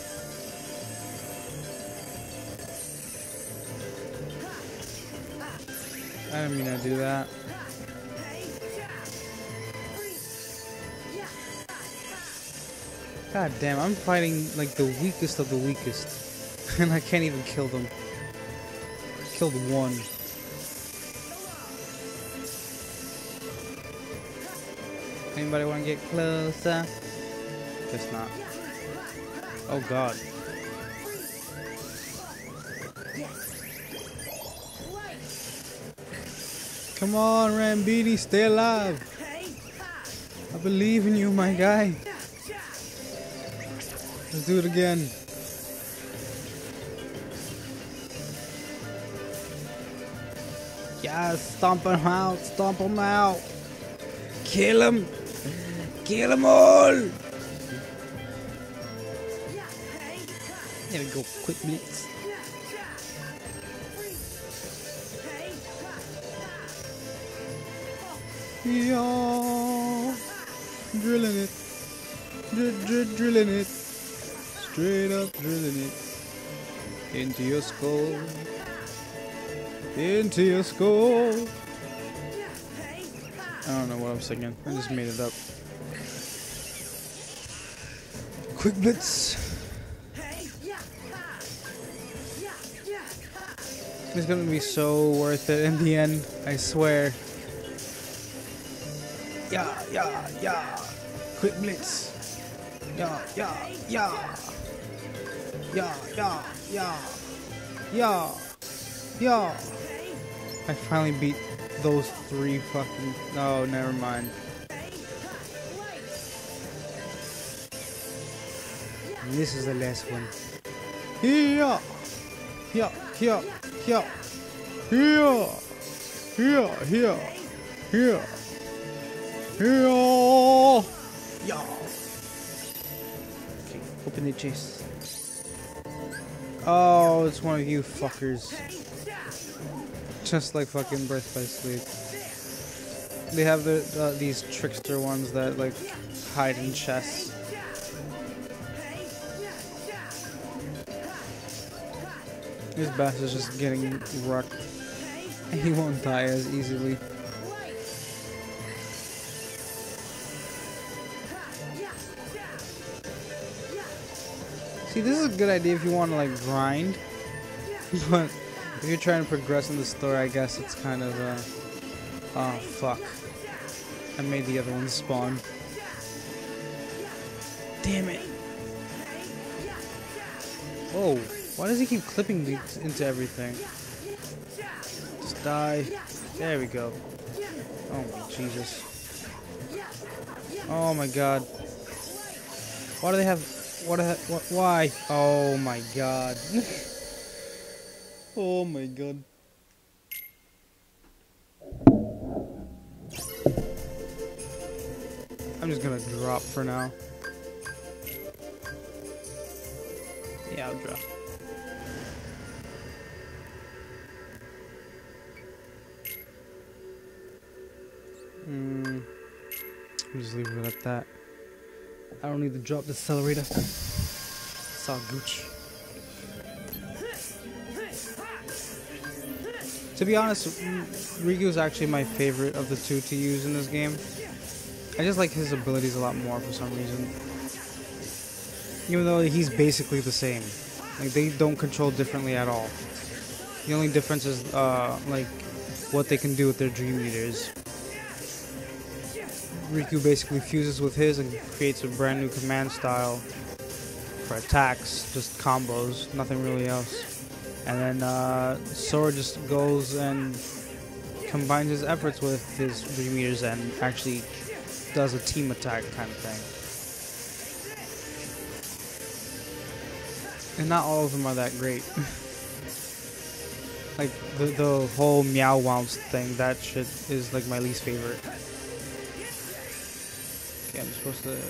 I didn't mean to do that. God damn, I'm fighting like the weakest of the weakest. And I can't even kill them. Killed one. Anybody want to get closer? Guess not. Oh god. Come on, Rambini, stay alive. I believe in you, my guy. Let's do it again. Yeah, stomp him out, stomp him out. Kill him. Kill them all. There we go, quick blitz. Yo, drilling it, drilling it, straight up drilling it into your skull. Into your school. I don't know what I'm singing. I just made it up. Quick Blitz. It's gonna be so worth it in the end, I swear. Yeah. Quick Blitz. Yeah. I finally beat those 3 fucking... Oh, never mind. And this is the last one. Yeah. Okay, open the chest. Oh, it's one of you fuckers. Just like fucking Birth by Sleep. They have these trickster ones that like hide in chests. This bastard's just getting wrecked. And he won't die as easily. See, this is a good idea if you want to like grind. But if you're trying to progress in the story, I guess it's kind of oh fuck. I made the other one spawn. Damn it. Whoa, why does he keep clipping me into everything? Just die. There we go. Oh my Jesus. Oh my god. Why do they have... why? Oh my god. Oh my god. I'm just gonna drop for now. Yeah, I'll drop. I'll just leave it at that. I don't need to drop the accelerator. It's all gooch. To be honest, Riku is actually my favorite of the 2 to use in this game. I just like his abilities a lot more for some reason. Even though he's basically the same. Like, they don't control differently at all. The only difference is, like, what they can do with their Dream Eaters. Riku basically fuses with his and creates a brand new command style for attacks, just combos, nothing really else. And then Sora just goes and combines his efforts with his Dream Eaters and actually does a team attack kind of thing. And not all of them are that great. Like the whole Meow Wounce thing, that shit is like my least favorite. Okay, I'm supposed to...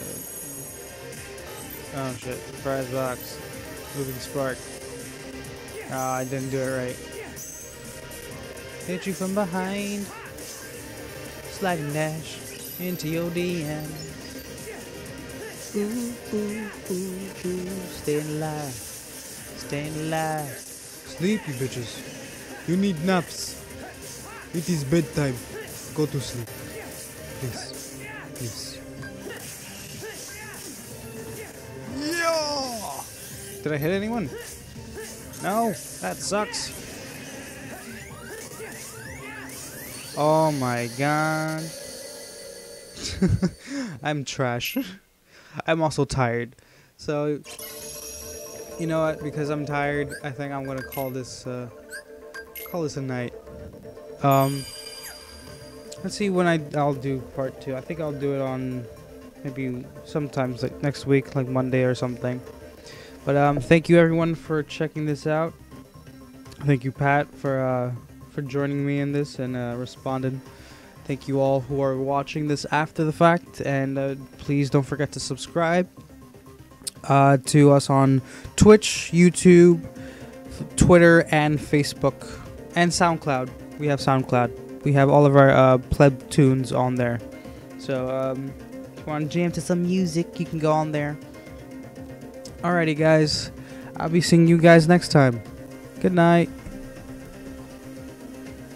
Oh shit, prize box. Moving spark. Ah, I didn't do it right. Hit you from behind. Sliding dash into your DM. Ooh. Staying alive. Staying alive. Sleep, you bitches. You need naps. It is bedtime. Go to sleep. Please. Please. Yeah! Did I hit anyone? No, that sucks. Oh my god. I'm trash. I'm also tired. So, you know what? Because I'm tired, I think I'm gonna call this a night. Let's see when I'll do part 2. I think I'll do it on maybe sometimes like next week, like Monday or something. But thank you everyone for checking this out. Thank you, Pat, for joining me in this and responding. Thank you all who are watching this after the fact, and please don't forget to subscribe to us on Twitch, YouTube, Twitter, and Facebook, and SoundCloud. We have SoundCloud. We have all of our pleb tunes on there. So if you want to jam to some music, you can go on there. Alrighty, guys. I'll be seeing you guys next time. Good night.